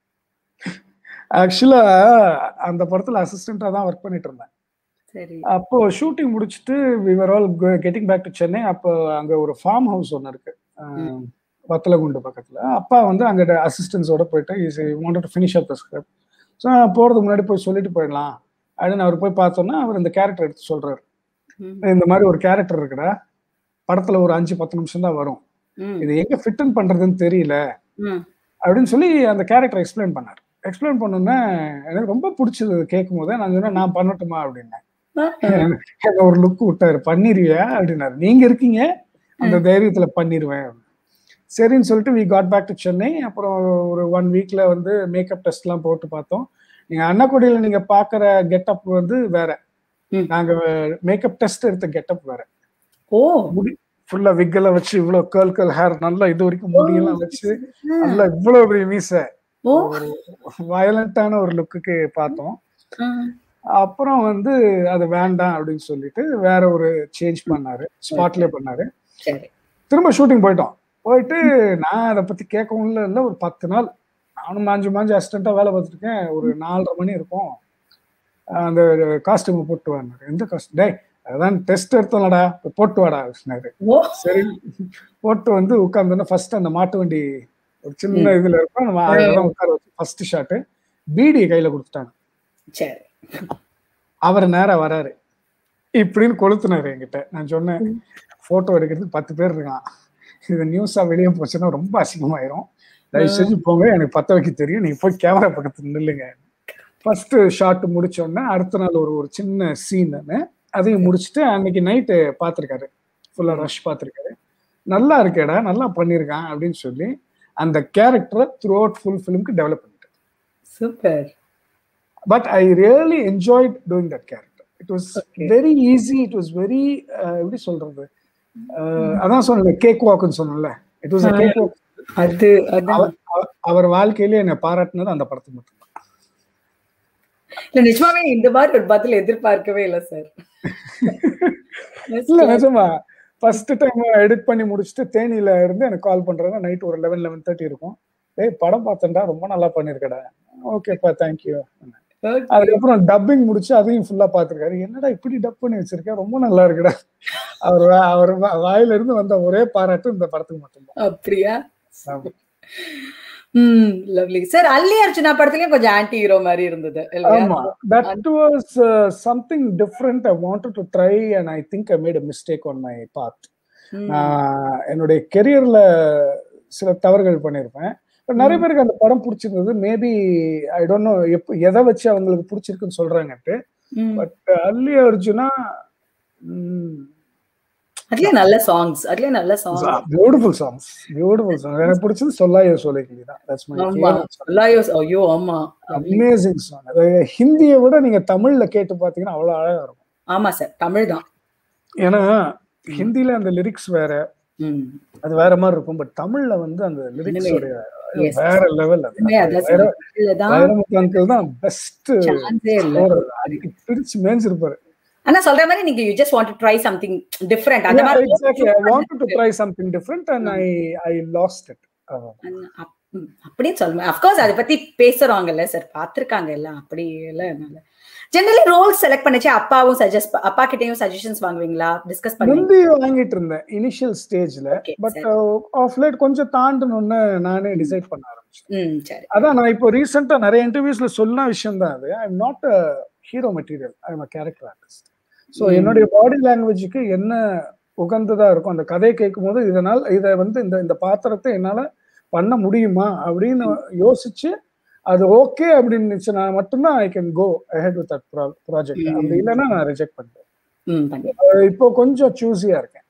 ஆக்சுவலா அந்த படத்துல அசிஸ்டண்டா தான் ஒர்க் பண்ணிட்டு இருந்தேன். சரி. அப்போ ஷூட்டிங் முடிச்சுட்டு we were all getting back to Chennai. அப்போ அங்க ஒரு ஃபார்ம் ஹவுஸ் ஒன்று இருக்கு, வத்தலகுண்டு பக்கத்துல. அப்பா வந்து அங்க அசிஸ்டன்ஸோட போயிட்டு is wanted to finish up the script. So போறதுக்கு முன்னாடி போய் சொல்லிட்டு போயிடலாம் அப்படின்னு அவர் போய் பார்த்தோன்னா அவர் இந்த கேரக்டர் எடுத்து சொல்றாரு, இந்த மாதிரி ஒரு கேரக்டர் இருக்குடா, படத்துல ஒரு அஞ்சு பத்து நிமிஷம் தான் வரும், இது எங்க ஃபிட் பண்றதுன்னு தெரியல அப்படின்னு சொல்லி அந்த கேரக்டர் எக்ஸ்பிளைன் பண்ணார். எக்ஸ்பிளைன் பண்ணோன்னே எனக்கு ரொம்ப பிடிச்சது கேட்கும் போதே நான் சொன்னேன், நான் பண்ணட்டுமா அப்படின்னேன். ஒரு லுக் விட்டாரு, பண்ணிருவியா அப்படின்னாரு. நீங்க இருக்கீங்க, அந்த தைரியத்துல பண்ணிடுவேன். சரின்னு சொல்லிட்டு we got back to Chennai. அப்புறம் ஒரு ஒன் வீக்ல வந்து மேக்கப் டெஸ்ட் எல்லாம் போட்டு பார்த்தோம். நீங்க அன்னக்கொடியில நீங்க பாக்குற கெட்டப் வந்து வேற, நாங்க மேக்கப் டெஸ்ட் எடுத்த கெட்டப் வேற. ஓ, முடி ஃபுல்லா விக்கல வச்சு இவ்வளவு கேர்ள் கேர்ள் ஹேர், நல்லா இது வரைக்கும் முடியெல்லாம் வச்சு நல்லா இவ்வளவு பெரிய மீசை, ஒரு வயலண்டான ஒரு லுக்குக்கு பார்த்தோம். அப்புறம் வந்து அது வேண்டாம் அப்படின்னு சொல்லிட்டு வேற ஒரு சேஞ்ச் பண்ணாரு, ஸ்பாட்லயே பண்ணாரு. திரும்ப ஷூட்டிங் போயிட்டோம். போயிட்டு நான் அதை பத்தி கேட்கவும் இல்லை இல்லை ஒரு பத்து நாள் நானும் மாஞ்சு மாஞ்சு அசிஸ்டண்டா வேலை பார்த்துருக்கேன். ஒரு நாலரை மணி இருக்கும், அந்த காஸ்டியூம் போட்டு வந்தாரு. எந்த காஸ்டியூம் டே அதான் டெஸ்ட் எடுத்தோம்லடா போட்டு வாடா சொன்னாரு. சரி போட்டு வந்து உட்கார்ந்தோன்னா ஃபர்ஸ்ட் அந்த மாட்டு வண்டி ஒரு சின்ன இதுல இருக்கும், அதுலதான் உட்கார வச்சு ஃபர்ஸ்ட் ஷாட்டு பீடி கையில கொடுத்துட்டாங்க. சரி, அவர் நேரா வராரு, இப்படின்னு கொளுத்துனாரு என்கிட்ட. நான் சொன்னேன் போட்டோ எடுக்கிறதுக்கு பத்து பேர் இருக்கான், இது நியூஸா வெளியே போச்சுன்னா ரொம்ப அசிங்கமாயிரும், தயவு செஞ்சு போங்க, எனக்கு பத்த வைக்க தெரியும், நீங்க போய் கேமரா பக்கத்துல நில்லுங்க. ஃபர்ஸ்ட் ஷாட் முடிச்சோடனே அடுத்த நாள் ஒரு ஒரு சின்ன சீன் அதையும் முடிச்சுட்டு அன்னைக்கு நைட்டு பார்த்துருக்காரு, ஃபுல்லா ரஷ் பார்த்துருக்காரு. நல்லா இருக்கேடா, நல்லா பண்ணியிருக்கான் அப்படின்னு சொல்லி அந்த கேரக்டரை த்ரூ அவுட் ஃபுல் ஃபிலிம்க்கு டெவலப் பண்ணிட்டேன். Super. But I really enjoyed doing that character. It was very easy, it was very எப்படி சொல்றது, அதான் சொன்னேன் கேக் வாக்குன்னு சொன்னேன்ல, இட் வாஸ் கேக் வாக். அது அவர் வாழ்க்கையிலே என்னை பாராட்டினது அந்த படத்துக்கு மட்டும். இல்ல நிஜமாவே இந்த மாதிரி ஒரு பதில் எதிர்பார்க்கவே இல்ல சார். இல்ல நிஜமா ஃபர்ஸ்ட் டைம் எடிட் பண்ணி முடிச்சுட்டு தேனியில இருந்து எனக்கு கால் பண்றாங்க, நைட் ஒரு லெவன் லெவன் தேர்ட்டி இருக்கும். ஏய் படம் பார்த்தேன்டா, ரொம்ப நல்லா பண்ணிருக்கடா. ஓகேப்பா தேங்க்யூ. அதுக்கப்புறம் டப்பிங் முடிச்சு அதையும் ஃபுல்லா பாத்துருக்காரு. என்னடா இப்படி டப் பண்ணி வச்சிருக்கேன், ரொம்ப நல்லா இருக்குடா. அவர் அவர் வாயில இருந்து வந்த ஒரே பாராட்டு இந்த படத்துக்கு மட்டும்தான். அப்படியா? ம், லவ்லி சார். அல்லி அர்ஜுனா படத்துலயும் கொஞ்சம் ஆன்டி ஹீரோ மாதிரி இருந்தது. ஆமா, that was uh, something different I wanted to try and I think I made a mistake on my path. நான் என்னுடைய கெரியர்ல சில தவறுகள் பண்ணிருப்பேன். பட் நிறைய பேருக்கு அந்த படம் பிடிச்சிருந்தது. மேபி ஐ டோன்ட் நோ எப்ப எதை வச்சு அவங்களுக்கு பிடிச்சிருக்குன்னு சொல்றாங்கட்டு. பட் அல்லி அர்ஜுனா அதுல நல்ல சாங்ஸ், அதுல நல்ல songs, beautiful songs, beautiful songs. எனக்கு பிடிச்சது சொல்லாயோ சோலைக்கிளி தான். That's my favourite. சொல்லாயோ, ஐயோ ஆமா, அமேசிங் சாங். ஹிந்தியை விட நீங்க தமிழ்ல கேட்டு பாத்தீங்கன்னா அவ்வளவு அழகா இருக்கும். ஆமா சார், தமிழ் தான். ஏன்னா ஹிந்தில அந்த லிரிக்ஸ் வேற, அது வேற மாதிரி இருக்கும். பட் தமிழ்ல வந்து அந்த லிரிக்ஸ் வேற லெவல். வைரமுத்து தான் பெஸ்ட், பிரிச்சு மேஞ்சிருப்பாரு. ஆனா சொல்ற மாதிரி நீங்க you just want to try something different. அந்த மாதிரி exactly I wanted to try something different and I I lost it. அப்படியே சொல்லுங்க. of course அத பத்தி பேசுறாங்கல்ல சார், பாத்துர்க்காங்க எல்லாம். அப்படி எல்லாம் இல்ல. ஜெனரலி ரோல் செலக்ட் பண்ணச்சே அப்பாவும் சஜஸ்ட் அப்பா கிட்டயும் சஜஷன்ஸ் வாங்குவீங்களா, டிஸ்கஸ் பண்ணுவீங்களா? முந்தி வாங்கிட்டு இருந்தேன் இனிஷியல் ஸ்டேஜ்ல. பட் ஆஃப் லேட் கொஞ்சம் தாண்டணும்னு நானே டிசைட் பண்ண ஆரம்பிச்சேன். சரி, அதான் நான் இப்போ ரீசெண்டா நிறைய இன்டர்வியூஸ்ல சொன்ன விஷயம் தான் அது. I am not a hero material, I am a character artist. So என்னுடைய பாடி லாங்குவேஜுக்கு என்ன உகந்ததா இருக்கும், அந்த கதையை கேட்கும் போது இதனால் இதை வந்து இந்த இந்த பாத்திரத்தை என்னால பண்ண முடியுமா அப்படின்னு யோசிச்சு அது ஓகே அப்படின்னு நான் மட்டும்தான் I can go ahead with that project. அப்படி இல்லைன்னா நான் ரிஜெக்ட் பண்ணுவேன். இப்போ கொஞ்சம் சூஸியா இருக்கேன்.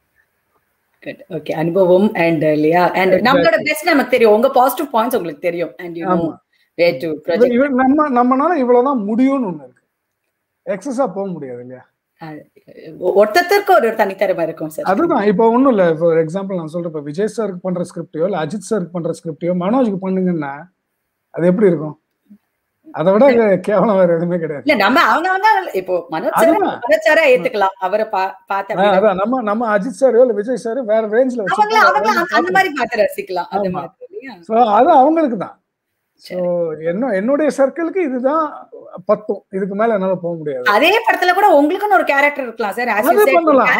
ஓகே, அனுபவம் அண்ட் இல்லையா, அண்ட் நம்மளோட பெஸ்ட் நமக்கு தெரியும், உங்க பாசிட்டிவ் பாயிண்ட்ஸ் உங்களுக்கு தெரியும். And you know way to project. நம்ம நம்மனால இவ்வளவுதான் முடியும்னு ஒண்ணு இருக்கு, எக்ஸஸா போக முடியாது இல்லையா. ஒருத்தருக்கு ஒரு தனித்திறமை இருக்கும் சார். அதுதான் இப்போ ஒண்ணும் இல்ல. ஃபார் எக்ஸாம்பிள் நான் சொல்றேன், இப்போ விஜய் சாருக்கு பண்ற ஸ்கிரிப்டையோ இல்ல அஜித் சாருக்கு பண்ற ஸ்கிரிப்டையோ மனோஜுக்கு பண்ணுங்கன்னா அது எப்படி இருக்கும்? அதை விட கேவலம் வேற எதுவுமே கிடையாது. இல்ல நம்ம அவங்க அவங்க இப்போ மனோஜ் சாரை ஏத்துக்கலாம், அவரை பார்த்து அதான் நம்ம நம்ம அஜித் சாரோ இல்ல விஜய் சார் வேற ரேஞ்ச்ல வச்சுக்கலாம், அந்த மாதிரி பார்த்து ரசிக்கலாம். அந்த மாதிரி சோ அது அவங்களுக்கு தான். சோ என்ன என்னுடைய சர்க்கிளுக்கு இதுதான் பத்தும், இதுக்கு மேல என்னால போக முடியாது. அதே படத்துல கூட உங்களுக்குன்னு ஒரு கேரக்டர் இருக்கலாம் சார், அது பண்ணலாம்.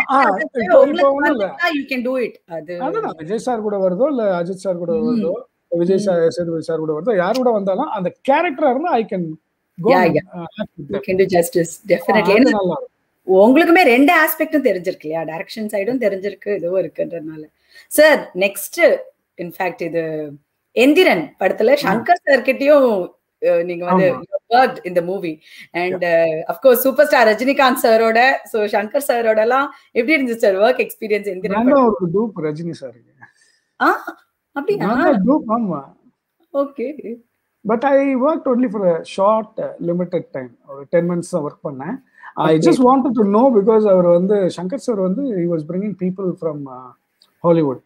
You can do it. அது அதுதான் விஜய் சார் கூட வருதோ இல்ல அஜித் சார் கூட வருதோ, விஜய் சார் சேதுபதி சார் கூட வருதோ, யார் கூட வந்தாலும் அந்த கேரக்டரா இருந்தா I can go you can do justice. Definitely உங்களுக்குமே ரெண்டு ஆஸ்பெக்டும் தெரிஞ்சிருக்கு இல்லையா, டைரக்ஷன் சைடும் தெரிஞ்சிருக்கு, இதுவும் இருக்குன்றதுனால. சார் நெக்ஸ்ட் இன்ஃபேக்ட் இது எந்திரன் படத்துல சங்கர் சார் கிட்டயும் நீங்க வந்து worked in the movie and uh, of course superstar Rajinikanth சாரோட, சோ சங்கர் சாரோட எல்லாம் எப்படி இருந்துச்சு சார் வர்க் எக்ஸ்பீரியன்ஸ் எந்திரன்? நான் ஒரு டூப் ரஜினி சார். ஆ அப்படியே நான் டூப். ஆமா, okay. But I worked only for a short uh, limited time, ஒரு ten months வர்க் பண்ணேன். I just wanted to know because அவர் வந்து சங்கர் சார் வந்து he was bringing people from uh, Hollywood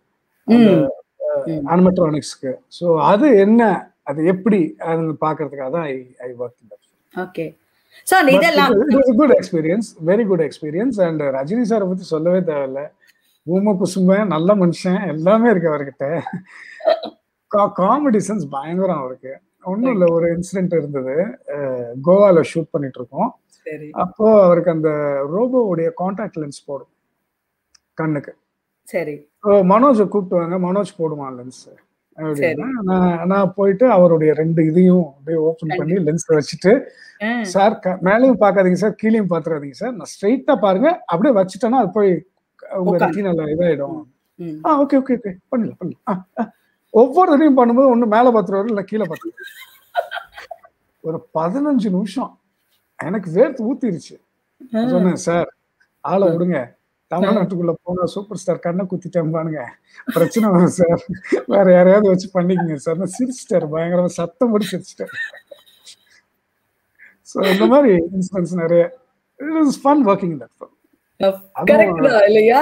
அனிமேட்ரானிக்ஸ்க்கு. So அது என்ன, அது எப்படி அது பாக்குறதுக்காக தான் I I work. Okay, so இதெல்லாம் good experience, very good experience. And Rajini சாரை பத்தி சொல்லவே தேவையில்ல, ஊம குசும நல்ல மனுஷன் எல்லாமே இருக்கு அவர்கிட்ட. காமெடி சென்ஸ் பயங்கரம் அவருக்கு. ஒன்றும் இல்லை, ஒரு இன்சிடென்ட் இருந்தது. கோவால ஷூட் பண்ணிட்டு இருக்கோம். சரி அப்போ அவருக்கு அந்த ரோபோவுடைய கான்டாக்ட் லென்ஸ் போடும் கண்ணுக்கு. சரி ஸோ மனோஜை கூப்பிட்டு வாங்க, மனோஜ் போடுவான் லென்ஸ் சரி அப்படின்னா, நான் நான் போயிட்டு அவருடைய ரெண்டு இதையும் அப்படியே ஓப்பன் பண்ணி கண்டிப்பா லென்ஸ் வச்சுட்டு, ஆ, சார் க- மேலேயும் பார்க்காதீங்க சார், கீழேயும் பார்த்துறாதீங்க சார், நான் ஸ்ட்ரைட்டா பாருங்க, அப்படியே வச்சுட்டேன்னா அது போய் உங்க உட்காந்து ரெட்டினால இதாயிடும். ம் ஆ ஓகே ஓகே ஓகே பண்ணல பண்ணல ஆ, ஆ. ஒவ்வொரு தடையும் பண்ணும்போது ஒண்ணு மேல பார்த்துருவாரு, இல்ல கீழே பார்த்துருவாரு. ஒரு பதினஞ்சு நிமிஷம் எனக்கு வேர்த்து ஊத்திருச்சு. ஆ, நான் சொன்னேன், சார் ஆளை ஆ, விடுங்க, ஆ. தமிழ்நாட்டுக்குள்ள போனா சூப்பர் ஸ்டார் கண்ணை குத்திட்டேன்பானுங்க, பிரச்சனை வரும் சார், வேற யாரையாவது வச்சு பண்ணிக்கங்க சார். சிரிச்சிட்டாரு, பயங்கரமா சத்தம் போட்டு சிரிச்சிட்டாரு. ஸோ இந்த மாதிரி இன்சிடென்ட்ஸ் நிறைய. It is fun working that film. Correct அதுவும் தான் இல்லையா?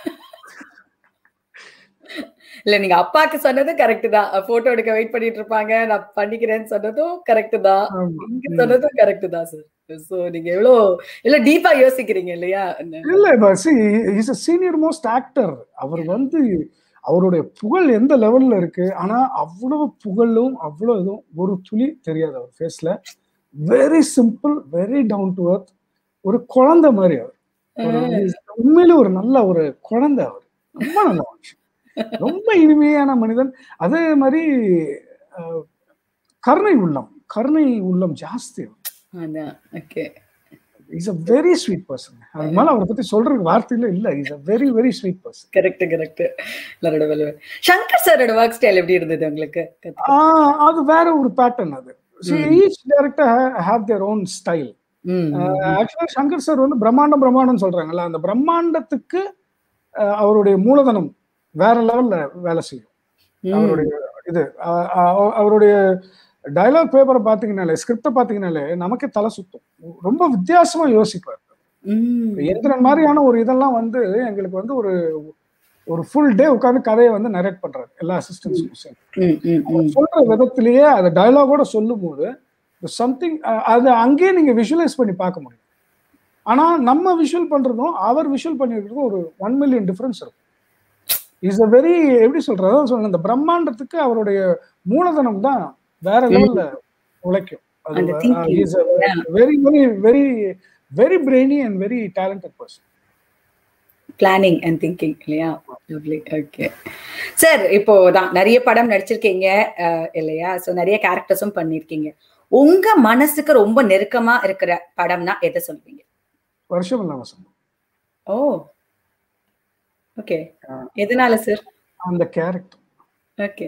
இல்ல நீங்க அப்பாக்கு சொன்னது கரெக்ட் தான். போட்டோ எடுக்க வெயிட் பண்ணிட்டு இருப்பாங்க, நான் பண்ணிக்கிறேன்னு சொன்னதும் கரெக்ட் தான். ஆமா. இங்க ம். சொன்னதும் கரெக்ட் தான் சார். சோ நீங்க எவ்வளோ இல்ல டீப்பா யோசிக்கிறீங்க இல்லையா? இல்ல is a senior most actor. அவர் வந்து அவருடைய புகழ் எந்த லெவல்ல இருக்கு, ஆனா அவ்வளவு புகழும் அவ்வளவு இதுவும் ஒரு துளி தெரியாது அவர் ஃபேஸ்ல. Very simple, very down to earth, ஒரு குழந்தை மாதிரி அவர். ஒரு உண்மையிலே ஒரு நல்ல ஒரு குழந்தை அவர். ரொம்ப நல்ல மனுஷன், ரொம்ப இனிமையான மனிதன். அதே மாதிரி அஹ், கருணை உள்ளம், கருணை உள்ளம் ஜாஸ்தி. அதான் okay. Is a very sweet person. அதுக்கு மேல அவரை பத்தி சொல்றதுக்கு வார்த்தையில இல்ல. Is a very very sweet person. Correct correct. எல்லாரோட வேலை. சங்கர் சாரோட ஒர்க் ஸ்டைல் எப்படி இருந்தது உங்களுக்கு? ஆஹ் அது வேற ஒரு பேட்டர்ன். அது each director have their own style. ஆக்சுவலா சங்கர் சார் வந்து பிரம்மாண்டம் பிரம்மாண்டம் சொல்றாங்கல்ல, அந்த பிரம்மாண்டத்துக்கு அஹ், அவருடைய மூலதனம் வேற லெவல்ல வேலை செய்யும். அவருடைய இது அஹ், அஹ், அவருடைய டயலாக் பேப்பரை பாத்தீங்கன்னாலே, ஸ்கிரிப்ட பாத்தீங்கன்னாலே நமக்கே தலை சுத்தும். ரொம்ப வித்தியாசமா யோசிப்பார். எந்திரன் மாதிரியான ஒரு இதெல்லாம் வந்து எங்களுக்கு வந்து ஒரு ஒரு ஃபுல் டே உட்காந்து கதையை வந்து நரேட் பண்றாரு எல்லா அசிஸ்டன்ட்ஸும் சேர்ந்து. சொல்ற விதத்திலேயே அதை டயலாகோட சொல்லும் போது சம்திங் அது அங்கேயே நீங்க விஷுவலைஸ் பண்ணி பார்க்க முடியும். ஆனா நம்ம விஷுவல் பண்றதும் அவர் விஷுவல் பண்ணிருக்கிறதும் ஒரு ஒன் மில்லியன் டிஃபரன்ஸ் இருக்கும். இஸ் அ வெரி எப்படி சொல்றது, அதான் சொல்றேன், இந்த பிரம்மாண்டத்துக்கு அவருடைய மூலதனம் தான் வேற லெவல்ல உழைக்கும். அது is a very very very very brainy and very talented person. Planning and thinking இல்லையா? ஓகே சார், இப்போ தான் நிறைய படம் நடிச்சிருக்கீங்க இல்லையா? ஸோ நிறைய கேரக்டர்ஸும் பண்ணிருக்கீங்க. உங்க மனசுக்கு ரொம்ப நெருக்கமா இருக்கிற படம்னா எதை சொல்வீங்க? வருஷம் இல்லாம சொன்னோம். Oh okay. எதனால சார்? அந்த கேரக்டர், ஓகே,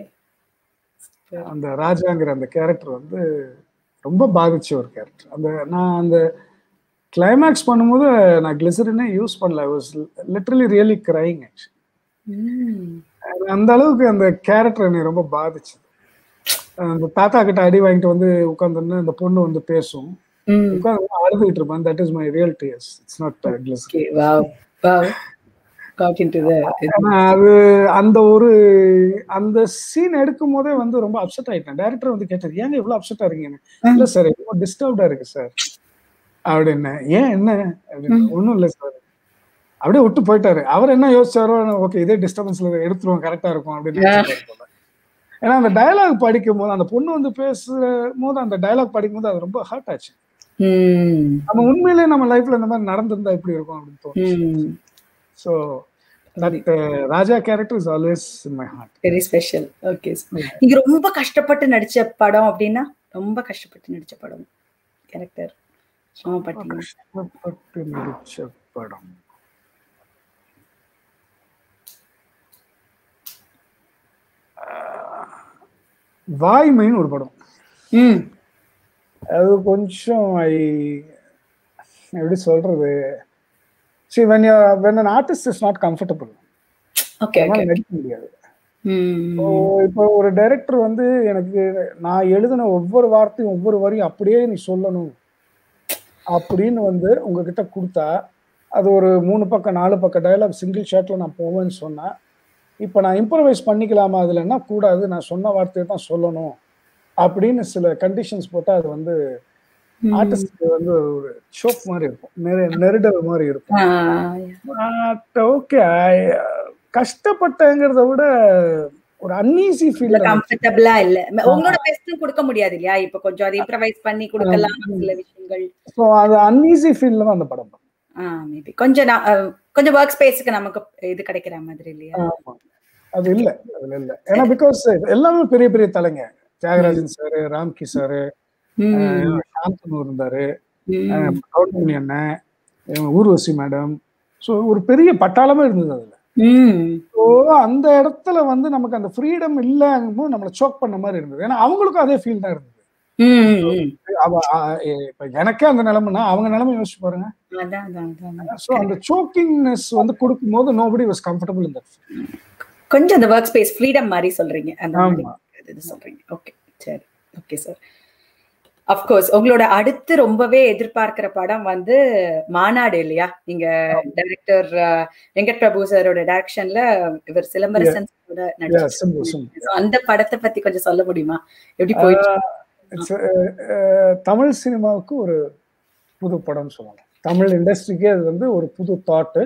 அந்த ராஜாங்கிற அந்த கேரக்டர் வந்து ரொம்ப பாதிச்ச ஒரு கேரக்டர். அந்த நான் அந்த கிளைமேக்ஸ் பண்ணும்போது நான் கிளிசரினே யூஸ் பண்ணல. I was literally really crying actually. அந்த அளவுக்கு அந்த கேரக்டர் என்னை ரொம்ப பாதிச்சது. அந்த தாத்தா கிட்ட அடி வாங்கிட்டு வந்து உட்கார்ந்து அந்த பொண்ணு வந்து பேசும், உட்கார்ந்து அழுதுகிட்டு இருப்பேன். That is my real tears. It's not glycerin. Wow wow. அது அந்த ஒரு அந்த சீன் எடுக்கும் போதே வந்து ரொம்ப அப்செட் ஆயிட்டேன். டைரக்டர் வந்து கேட்டாரு, ஏங்க இவ்வளவு அப்செட்டா இருக்கீங்க? இல்ல சார், ரொம்ப டிஸ்டர்ப்டா இருக்கு சார் அப்படின்னு. ஏன் என்ன அப்படின்னு. ஒண்ணும் இல்லை சார் அப்படியே விட்டு போயிட்டாரு. அவர் என்ன யோசிச்சாரோ, ஓகே இதே டிஸ்டர்பன்ஸ்ல எடுத்துருவோம், கரெக்டா இருக்கும் அப்படின்னு. ஏன்னா அந்த டயலாக் படிக்கும் போது அந்த பொண்ணு வந்து பேசுற போது அந்த டயலாக் படிக்கும் போது அது ரொம்ப ஹர்ட் ஆச்சு. நம்ம உண்மையிலேயே நம்ம லைஃப்ல இந்த மாதிரி நடந்திருந்தா எப்படி இருக்கும் அப்படின்னு தோணுச்சு. So that uh, Raja character is always in my heart. Very special. Okay. நீங்க ரொம்ப கஷ்டப்பட்டு நடிச்ச படம் அப்படின்னா, ரொம்ப கஷ்டப்பட்டு நடிச்ச படம் கேரக்டர் சமப்பட்டீங்க? கஷ்டப்பட்டு நடிச்ச படம் வாய்மைன்னு ஒரு படம். ம் அது கொஞ்சம் ஐ எப்படி சொல்றது, see when you when an artist is not comfortable, okay okay நடிக்க முடியாது. இப்போ ஒரு டைரக்டர் வந்து எனக்கு நான் எழுதின ஒவ்வொரு வார்த்தையும் ஒவ்வொரு வரியும் அப்படியே நீ சொல்லணும் அப்படின்னு வந்து உங்ககிட்ட கொடுத்தா, அது ஒரு மூணு பக்கம் நாலு பக்கம் டயலாக் சிங்கிள் ஷாட்ல நான் போவேன்னு சொன்னா, இப்போ நான் இம்ப்ரவைஸ் பண்ணிக்கலாமா அதுலன்னா கூடாது, நான் சொன்ன வார்த்தையை தான் சொல்லணும் அப்படின்னு சில கண்டிஷன்ஸ் போட்டால் அது வந்து ஆர்டிஸ்ட்க்கு வந்து ஒரு ஷோக் மாதிரி இருக்கும், நெருடல் மாதிரி இருக்கும். ஓகே, கஷ்டப்பட்டங்கிறத விட ஒரு அன்ஈஸி ஃபீல் கம்ஃபர்ட்டபிளா இல்ல. உங்களோட பெஸ்ட் கொடுக்க முடியாது இல்லையா? இப்ப கொஞ்சம் அதை இம்ப்ரவைஸ் பண்ணி கொடுக்கலாம் சில விஷயங்கள். சோ அது அன்ஈஸி ஃபீல்ல தான் அந்த படம். ஆ மேபி கொஞ்சம் கொஞ்சம் வொர்க் ஸ்பேஸ்க்கு நமக்கு இது கிடைக்கிற மாதிரி இல்லையா? ஆமா. அது இல்ல அதுல இல்ல. ஏன்னா பிகாஸ் எல்லாமே பெரிய பெரிய தலைங்க. தியாகராஜன் சார், ராம்கி சார், சாந்தனு இருந்தாரு, கௌதமி அண்ணன், ஊர்வசி மேடம். சோ ஒரு பெரிய பட்டாளமே இருந்தது அதுல. ஸோ அந்த இடத்துல வந்து நமக்கு அந்த ஃப்ரீடம் இல்லங்கும்போது நம்மளை சோக் பண்ண மாதிரி இருந்தது. ஏன்னா அவங்களுக்கும் அதே ஃபீல் தான் இருந்தது. இப்ப எனக்கே அந்த நிலைமைனா அவங்க நிலைமை யோசிச்சு பாருங்க. ஸோ அந்த சோக்கிங்னஸ் வந்து கொடுக்கும்போது நோபடி வாஸ் கம்ஃபர்டபிள் இந்த கொஞ்சம் அந்த வொர்க் ஸ்பேஸ் ஃப்ரீடம் மாதிரி சொல்றீங்க. அந்த மாதிரி சொல்றீங்க. ஓகே சரி ஓகே சார். அஃப்கோர்ஸ் உங்களோட அடுத்து ரொம்பவே எதிர்பார்க்கிற படம் வந்து மாநாடு இல்லையா? நீங்க டைரக்டர் வெங்கட் பிரபு சாரோட டைரக்ஷன்ல இவர் சிலம்பரசன் அந்த படத்தை பத்தி கொஞ்சம் சொல்ல முடியுமா? எப்படி போயிட்டு? தமிழ் சினிமாவுக்கு ஒரு புது படம் சொல்லலாம். தமிழ் இண்டஸ்ட்ரிக்கே அது வந்து ஒரு புது தாட்டு.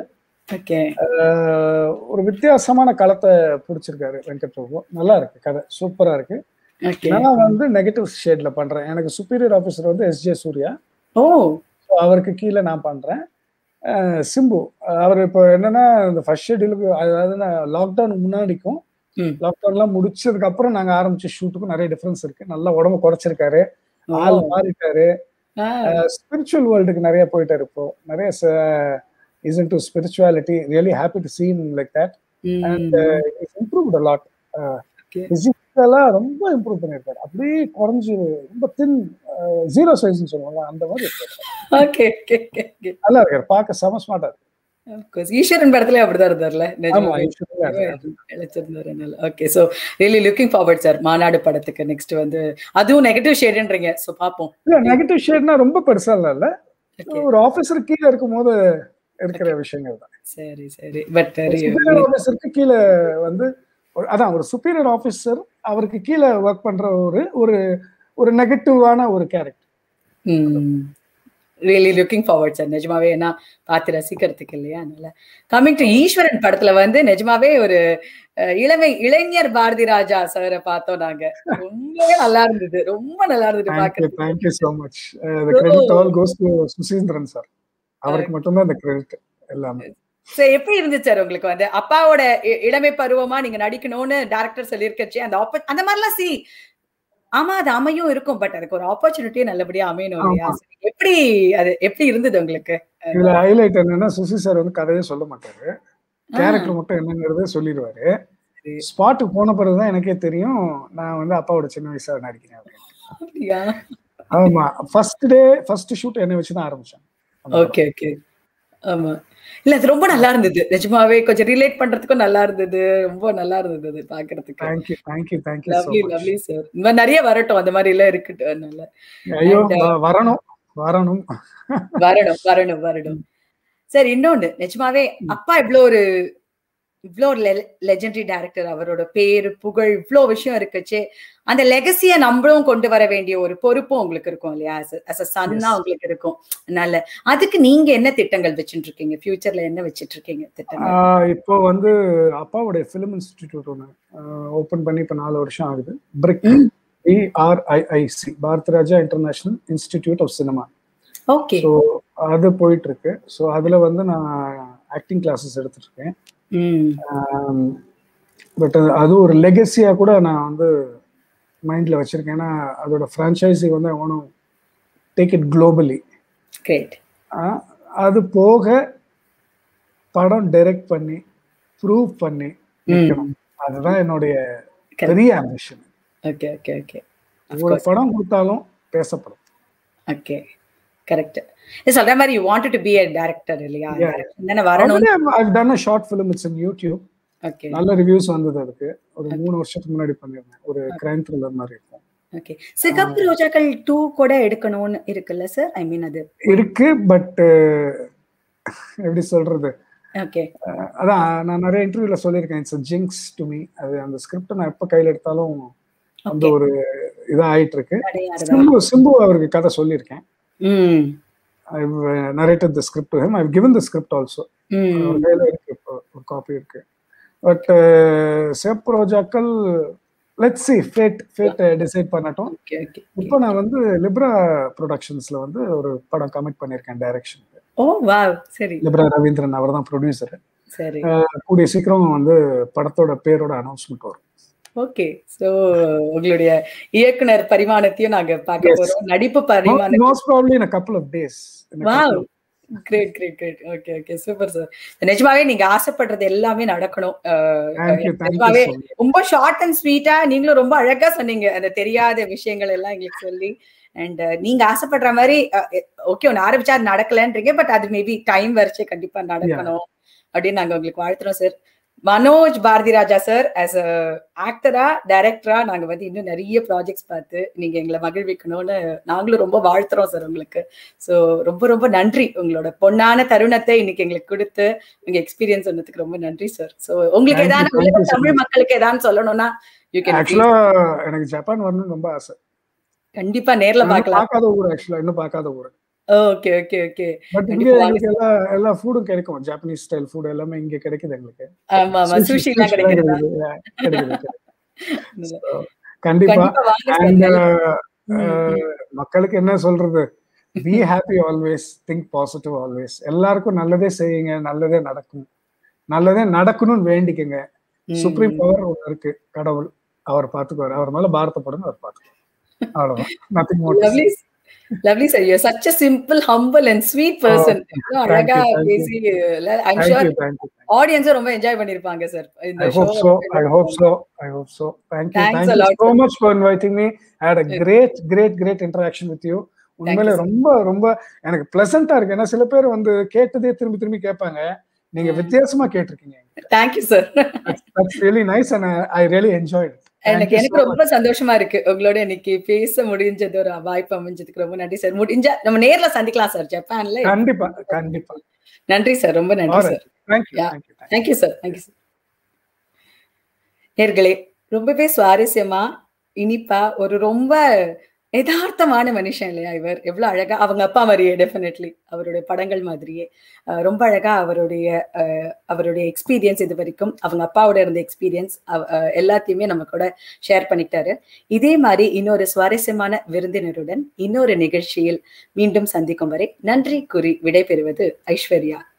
ஒரு வித்தியாசமான களத்தை பிடிச்சிருக்காரு வெங்கட் பிரபு. நல்லா இருக்கு கதை, சூப்பரா இருக்கு. நான் வந்து நெகட்டிவ் ஷேட்ல பண்றேன். எனக்கு சுப்பீரியர் ஆஃபீஸர் வந்து எஸ் ஜே சூர்யா. ஓ அவருக்கு கீழே நான் பண்றேன். சிம்பு அவர் இப்போ என்னன்னா இந்த ஃபர்ஸ்ட் ஷெட்யூலுக்கு, அதாவது லாக்டவுன் முன்னாடிக்கும் லாக்டவுன்லாம் முடிச்சதுக்கு அப்புறம் நாங்க ஆரம்பிச்ச ஷூட்டுக்கும் நிறைய டிஃபரன்ஸ் இருக்கு. நல்லா உடம்பு குறைச்சிருக்காரு, ஆள் மாறிட்டாரு, ஸ்பிரிச்சுவல் வேர்ல்டுக்கு நிறைய போயிட்டாரு. இப்போ நிறைய is into spirituality. Really happy to see him like that and is improved a lot. பிசிக்கலா ரொம்ப இம்ப்ரூவ் பண்ணிருக்காரு. அப்படியே குறைஞ்சு ரொம்ப தின் ஜீரோ சைஸ்ன்னு சொல்லுவாங்க அந்த மாதிரி இருக்காரு. ஓகே ஓகே ஓகே நல்லா இருக்காரு, பார்க்க செம ஸ்மார்ட்டா இருக்கு. ஆஃப்கோர்ஸ் ஈஸ்வரன் படத்துல அப்படிதான் இருந்தார்ல. ஆமா Eeswaran. Okay so really looking forward sir Maanaadu படத்துக்கு. நெக்ஸ்ட் வந்து அதுவும் நெகட்டிவ் ஷேட்ன்றீங்க. சோ பாப்போம். இல்ல நெகட்டிவ் ஷேட்னா ரொம்ப பெருசா இல்ல, ஒரு ஆபீசர் கீழ இருக்கும்போது இருக்கிற விஷயங்கள் தான். சரி சரி. பட் ஆபீசருக்கு கீழ வந்து அதான் ஒரு சுப்பீரியர் ஆஃபீஸர், அவருக்கு கீழே ஒர்க் பண்ற ஒரு ஒரு ஒரு நெகட்டிவான ஒரு character. Really looking forward sir நிஜமாவே. ஏன்னா பார்த்து ரசிக்கிறதுக்கு இல்லையா? அதனால கமிங் டு ஈஸ்வரன் படத்துல வந்து நிஜமாவே ஒரு இளமை இளைஞர் பாரதி ராஜா சாரை பார்த்தோம் நாங்க. ரொம்பவே நல்லா இருந்தது, ரொம்ப நல்லா இருந்தது பார்க்கறதுக்கு. Thank you so much. The credit all goes to Suseenthiran sir. அவருக்கு மட்டும்தான் அந்த கிரெடிட் எல்லாமே. சோ எப்படி இருந்துச்சு சார் உங்களுக்கு வந்து அப்பாவோட இளமை பருவமா நீங்க நடிக்கணும்னு டைரக்டர் சொல்லியிருக்கச்சு அந்த அந்த மாதிரிலாம் சி ஆமா அது அமையும் இருக்கும். பட் அதுக்கு ஒரு ஆப்பர்ச்சுனிட்டியே நல்லபடியா அமையணும் இல்லையா? எப்படி அது எப்படி இருந்தது உங்களுக்கு? இதுல ஹைலைட் என்னன்னா சுசி சார் வந்து கதையே சொல்ல மாட்டாரு, கேரக்டர் மட்டும் என்னங்கிறத சொல்லிடுவாரு. ஸ்பாட்டுக்கு போன பிறகுதான் எனக்கே தெரியும் நான் வந்து அப்பாவோட சின்ன வயசா நடிக்கிறேன் அப்படின்னு. ஆமா ஃபர்ஸ்ட் டே ஃபர்ஸ்ட் ஷூட் என்னை வச்சுதான் ஆரம்பிச்சேன். Okay okay. ஆமா இல்ல அது ரொம்ப நல்லா இருந்தது நிஜமாவே. கொஞ்சம் ரிலேட் பண்றதுக்கும் நல்லா இருந்தது, ரொம்ப நல்லா இருந்தது பாக்குறதுக்கு. Thank you thank you thank you lovely lovely sir. இந்த நிறைய வரட்டும் அந்த மாதிரி எல்லாம் இருக்கு. அதனால ஐயோ வரணும் வரணும் வரணும் வரணும் வரணும் சார். இன்னொன்னு நிஜமாவே அப்பா இவ்வளோ ஒரு இவ்வளோ ஒரு லெஜெண்டரி டைரக்டர், அவரோட பேரு புகழ் இவ்வளோ விஷயம் இருக்குச்சு. அந்த லெகசியை நம்மளும் கொண்டு வர வேண்டிய ஒரு பொறுப்பும் உங்களுக்கு இருக்கும் இல்லையா? அஸ் அ சன்னா உங்களுக்கு இருக்கும். அதனால அதுக்கு நீங்க என்ன திட்டங்கள் வச்சுட்டு இருக்கீங்க? ஃபியூச்சர்ல என்ன வச்சுட்டு இருக்கீங்க திட்டங்கள்? இப்போ வந்து அப்பாவுடைய ஃபிலிம் இன்ஸ்டிடியூட் ஒன்று ஓப்பன் பண்ணி இப்போ நாலு வருஷம் ஆகுது. Brick B R I I C Bharath Raja international institute of cinema. Okay. So அது போயிட்டு இருக்கு. ஸோ அதுல வந்து நான் ஆக்டிங் கிளாஸஸ் எடுத்துட்டு இருக்கேன். பட் அது ஒரு லெகசியா கூட நான் வந்து மைண்ட்ல வச்சிருக்கேன். ஏன்னா அதோட ஃப்ரான்ச்சைசி வந்து அவனும் டேக் இட் குளோபலி. அது போக படம் டைரக்ட் பண்ணி ப்ரூவ் பண்ணி அதுதான் என்னுடைய பெரிய ஆம்பிஷன். Okay okay okay. ஒரு படம் கொடுத்தாலும் பேசப்படும். Okay correct. சொல்ற மாதிரி you wanted to be a director இல்லையா? என்ன வரணும். I've done a short film, it's on YouTube. Okay. நல்ல ரிவ்யூஸ் வந்தது அதுக்கு. ஒரு மூணு வருஷத்துக்கு முன்னாடி பண்ணிருந்தேன். ஒரு கிரைம் த்ரில்லர் மாதிரி இருக்கும். ஓகே. சிகப்பு ரோஜாக்கள் டூ கூட எடுக்கணும்னு இருக்குல்ல சார்? ஐ மீன் அது இருக்கு பட் எப்படி சொல்றது? ஓகே. அதான் நான் நிறைய இன்டர்வியூல சொல்லியிருக்கேன், it's a jinx to me. அது அந்த ஸ்கிரிப்ட் நான் எப்ப கையில எடுத்தாலும் அந்த ஒரு இதா ஆயிட்டு இருக்கு. சிம்பு சிம்பு அவருக்கு கதை சொல்லியிருக்கேன். ம். I've uh, narrated the script to him. I've given the script also. ஒரு கையில இருக்கு, ஒரு காப்பி இருக்கு. But Sigappu Rojakkal let's see fate fate decide பண்ணட்டும். இப்போ நான் வந்து லிப்ரா ப்ரொடக்ஷன்ஸ்ல வந்து ஒரு படம் கமிட் பண்ணியிருக்கேன் டைரக்ஷன். ஓ வாவ், சரி. லிப்ரா ரவீந்திரன் அவர் தான் ப்ரொடியூசர். சரி. கூடிய சீக்கிரம் வந்து படத்தோட பேரோட அனௌன்ஸ்மெண்ட் வரும். ஓகே, சோ உங்களுடைய இயக்குனர் பரிமாணத்தையும் நாங்க பார்க்க போறோம். நடிப்பு பரிமாணம் most probably in a couple of days. Wow, great great great. Okay okay, super sir. நிஜமாவே நீங்க ஆசைப்படுறது எல்லாமே நடக்கணும். நிஜமாவே ரொம்ப ஷார்ட் அண்ட் ஸ்வீட்டா நீங்களும் ரொம்ப அழகா சொன்னீங்க, அந்த தெரியாத விஷயங்கள் எல்லாம் எங்களுக்கு சொல்லி. அண்ட் நீங்க ஆசைப்படுற மாதிரி ஓகே ஒன்னு ஆரம்பிச்சா அது நடக்கலன்றீங்க, பட் அது மேபி டைம் வரைச்சே கண்டிப்பா நடக்கணும் அப்படின்னு நாங்க உங்களுக்கு வாழ்த்துறோம் sir. Manoj Bharathi Raja sir as a ஆக்டரா டைரக்டரா நாங்க வந்து இன்னும் நிறைய ப்ராஜெக்ட்ஸ் பார்த்து நீங்க எங்களை மகிழ்விக்கணும்னு நாங்களும் ரொம்ப வாழ்த்துறோம் சார் உங்களுக்கு. ஸோ ரொம்ப ரொம்ப நன்றி, உங்களோட பொன்னான தருணத்தை இன்னைக்கு எங்களுக்கு கொடுத்து உங்க எக்ஸ்பீரியன்ஸ் சொன்னதுக்கு ரொம்ப நன்றி சார். ஸோ உங்களுக்கு ஏதாவது தமிழ் மக்களுக்கு ஏதாவது சொல்லணும்னா யூ கேன். ஆக்சுவலா எனக்கு ஜப்பான் வரணும்னு ரொம்ப ஆசை. கண்டிப்பா நேர்ல பார்க்கலாம். பார்க்காத ஊர் ஆக்சுவலா, இன்னும் பார்க்காத ஊர். Okay okay okay. பட் இங்க எங்களுக்கு எல்லா எல்லா ஃபுட்டும் கிடைக்கும். ஜாப்பனீஸ் ஸ்டைல் ஃபுட் எல்லாமே இங்க கிடைக்குது எங்களுக்கு. ஆமா ஆமா, சுஷி எல்லாம் கிடைக்குது. கண்டிப்பா. அண்ட் மக்களுக்கு என்ன சொல்றது, be happy always, think positive always. எல்லாருக்கும் நல்லதே செய்யுங்க, நல்லதே நடக்கும், நல்லதே நடக்கணும்னு வேண்டிக்கங்க. சுப்ரீம் பவர் ஒன்று இருக்கு, கடவுள், அவர் பாத்துக்குவார். அவர் மேல பாரத்தப்படுங்க, அவர் பாத்துக்குவார். அவ்வளவுதான். Nothing more. Lovely sir, you're such a simple, humble and sweet person. அழகா பேசி I'm sure audience ரொம்ப என்ஜாய் பண்ணிருப்பாங்க சார் இந்த show. I hope so, I hope so, I hope so. Thank you, thank you so much for inviting me. I had a great great great interaction with you. உண்மையிலே ரொம்ப ரொம்ப எனக்கு பிளசண்டா இருக்கு. ஏன்னா சில பேர் வந்து கேட்டதே திரும்பி திரும்பி கேட்பாங்க, நீங்க வித்தியாசமா கேட்டிருக்கீங்க. Thank you sir. That's really nice and I really enjoyed it. எனக்கு எனக்கு ரொம்ப சந்தோஷமா இருக்கு உங்களோட இன்னைக்கு பேச முடிஞ்சது, ஒரு வாய்ப்பு அமைஞ்சதுக்கு ரொம்ப நன்றி சார். முடிஞ்சா நம்ம நேர்ல சந்திக்கலாம் சார் ஜப்பான்ல. கண்டிப்பா கண்டிப்பா. நன்றி சார், ரொம்ப நன்றி sir. Thank you sir, thank you sir. நேர்களே, ரொம்பவே சுவாரஸ்யமா இனிப்பா ஒரு ரொம்ப யதார்த்தமான மனுஷன் இல்லையா இவர். எவ்வளவு அழகா, அவங்க அப்பா மாதிரியே, டெஃபினெட்லி அவருடைய படங்கள் மாதிரியே ரொம்ப அழகா அவருடைய அவருடைய எக்ஸ்பீரியன்ஸ், இது வரைக்கும் அவங்க அப்பாவோட இருந்த எக்ஸ்பீரியன்ஸ் எல்லாத்தையுமே நம்ம கூட ஷேர் பண்ணிட்டாரு. இதே மாதிரி இன்னொரு சுவாரஸ்யமான விருந்தினருடன் இன்னொரு நிகழ்ச்சியில் மீண்டும் சந்திக்கும் வரை நன்றி கூறி விடைபெறுவது ஐஸ்வர்யா.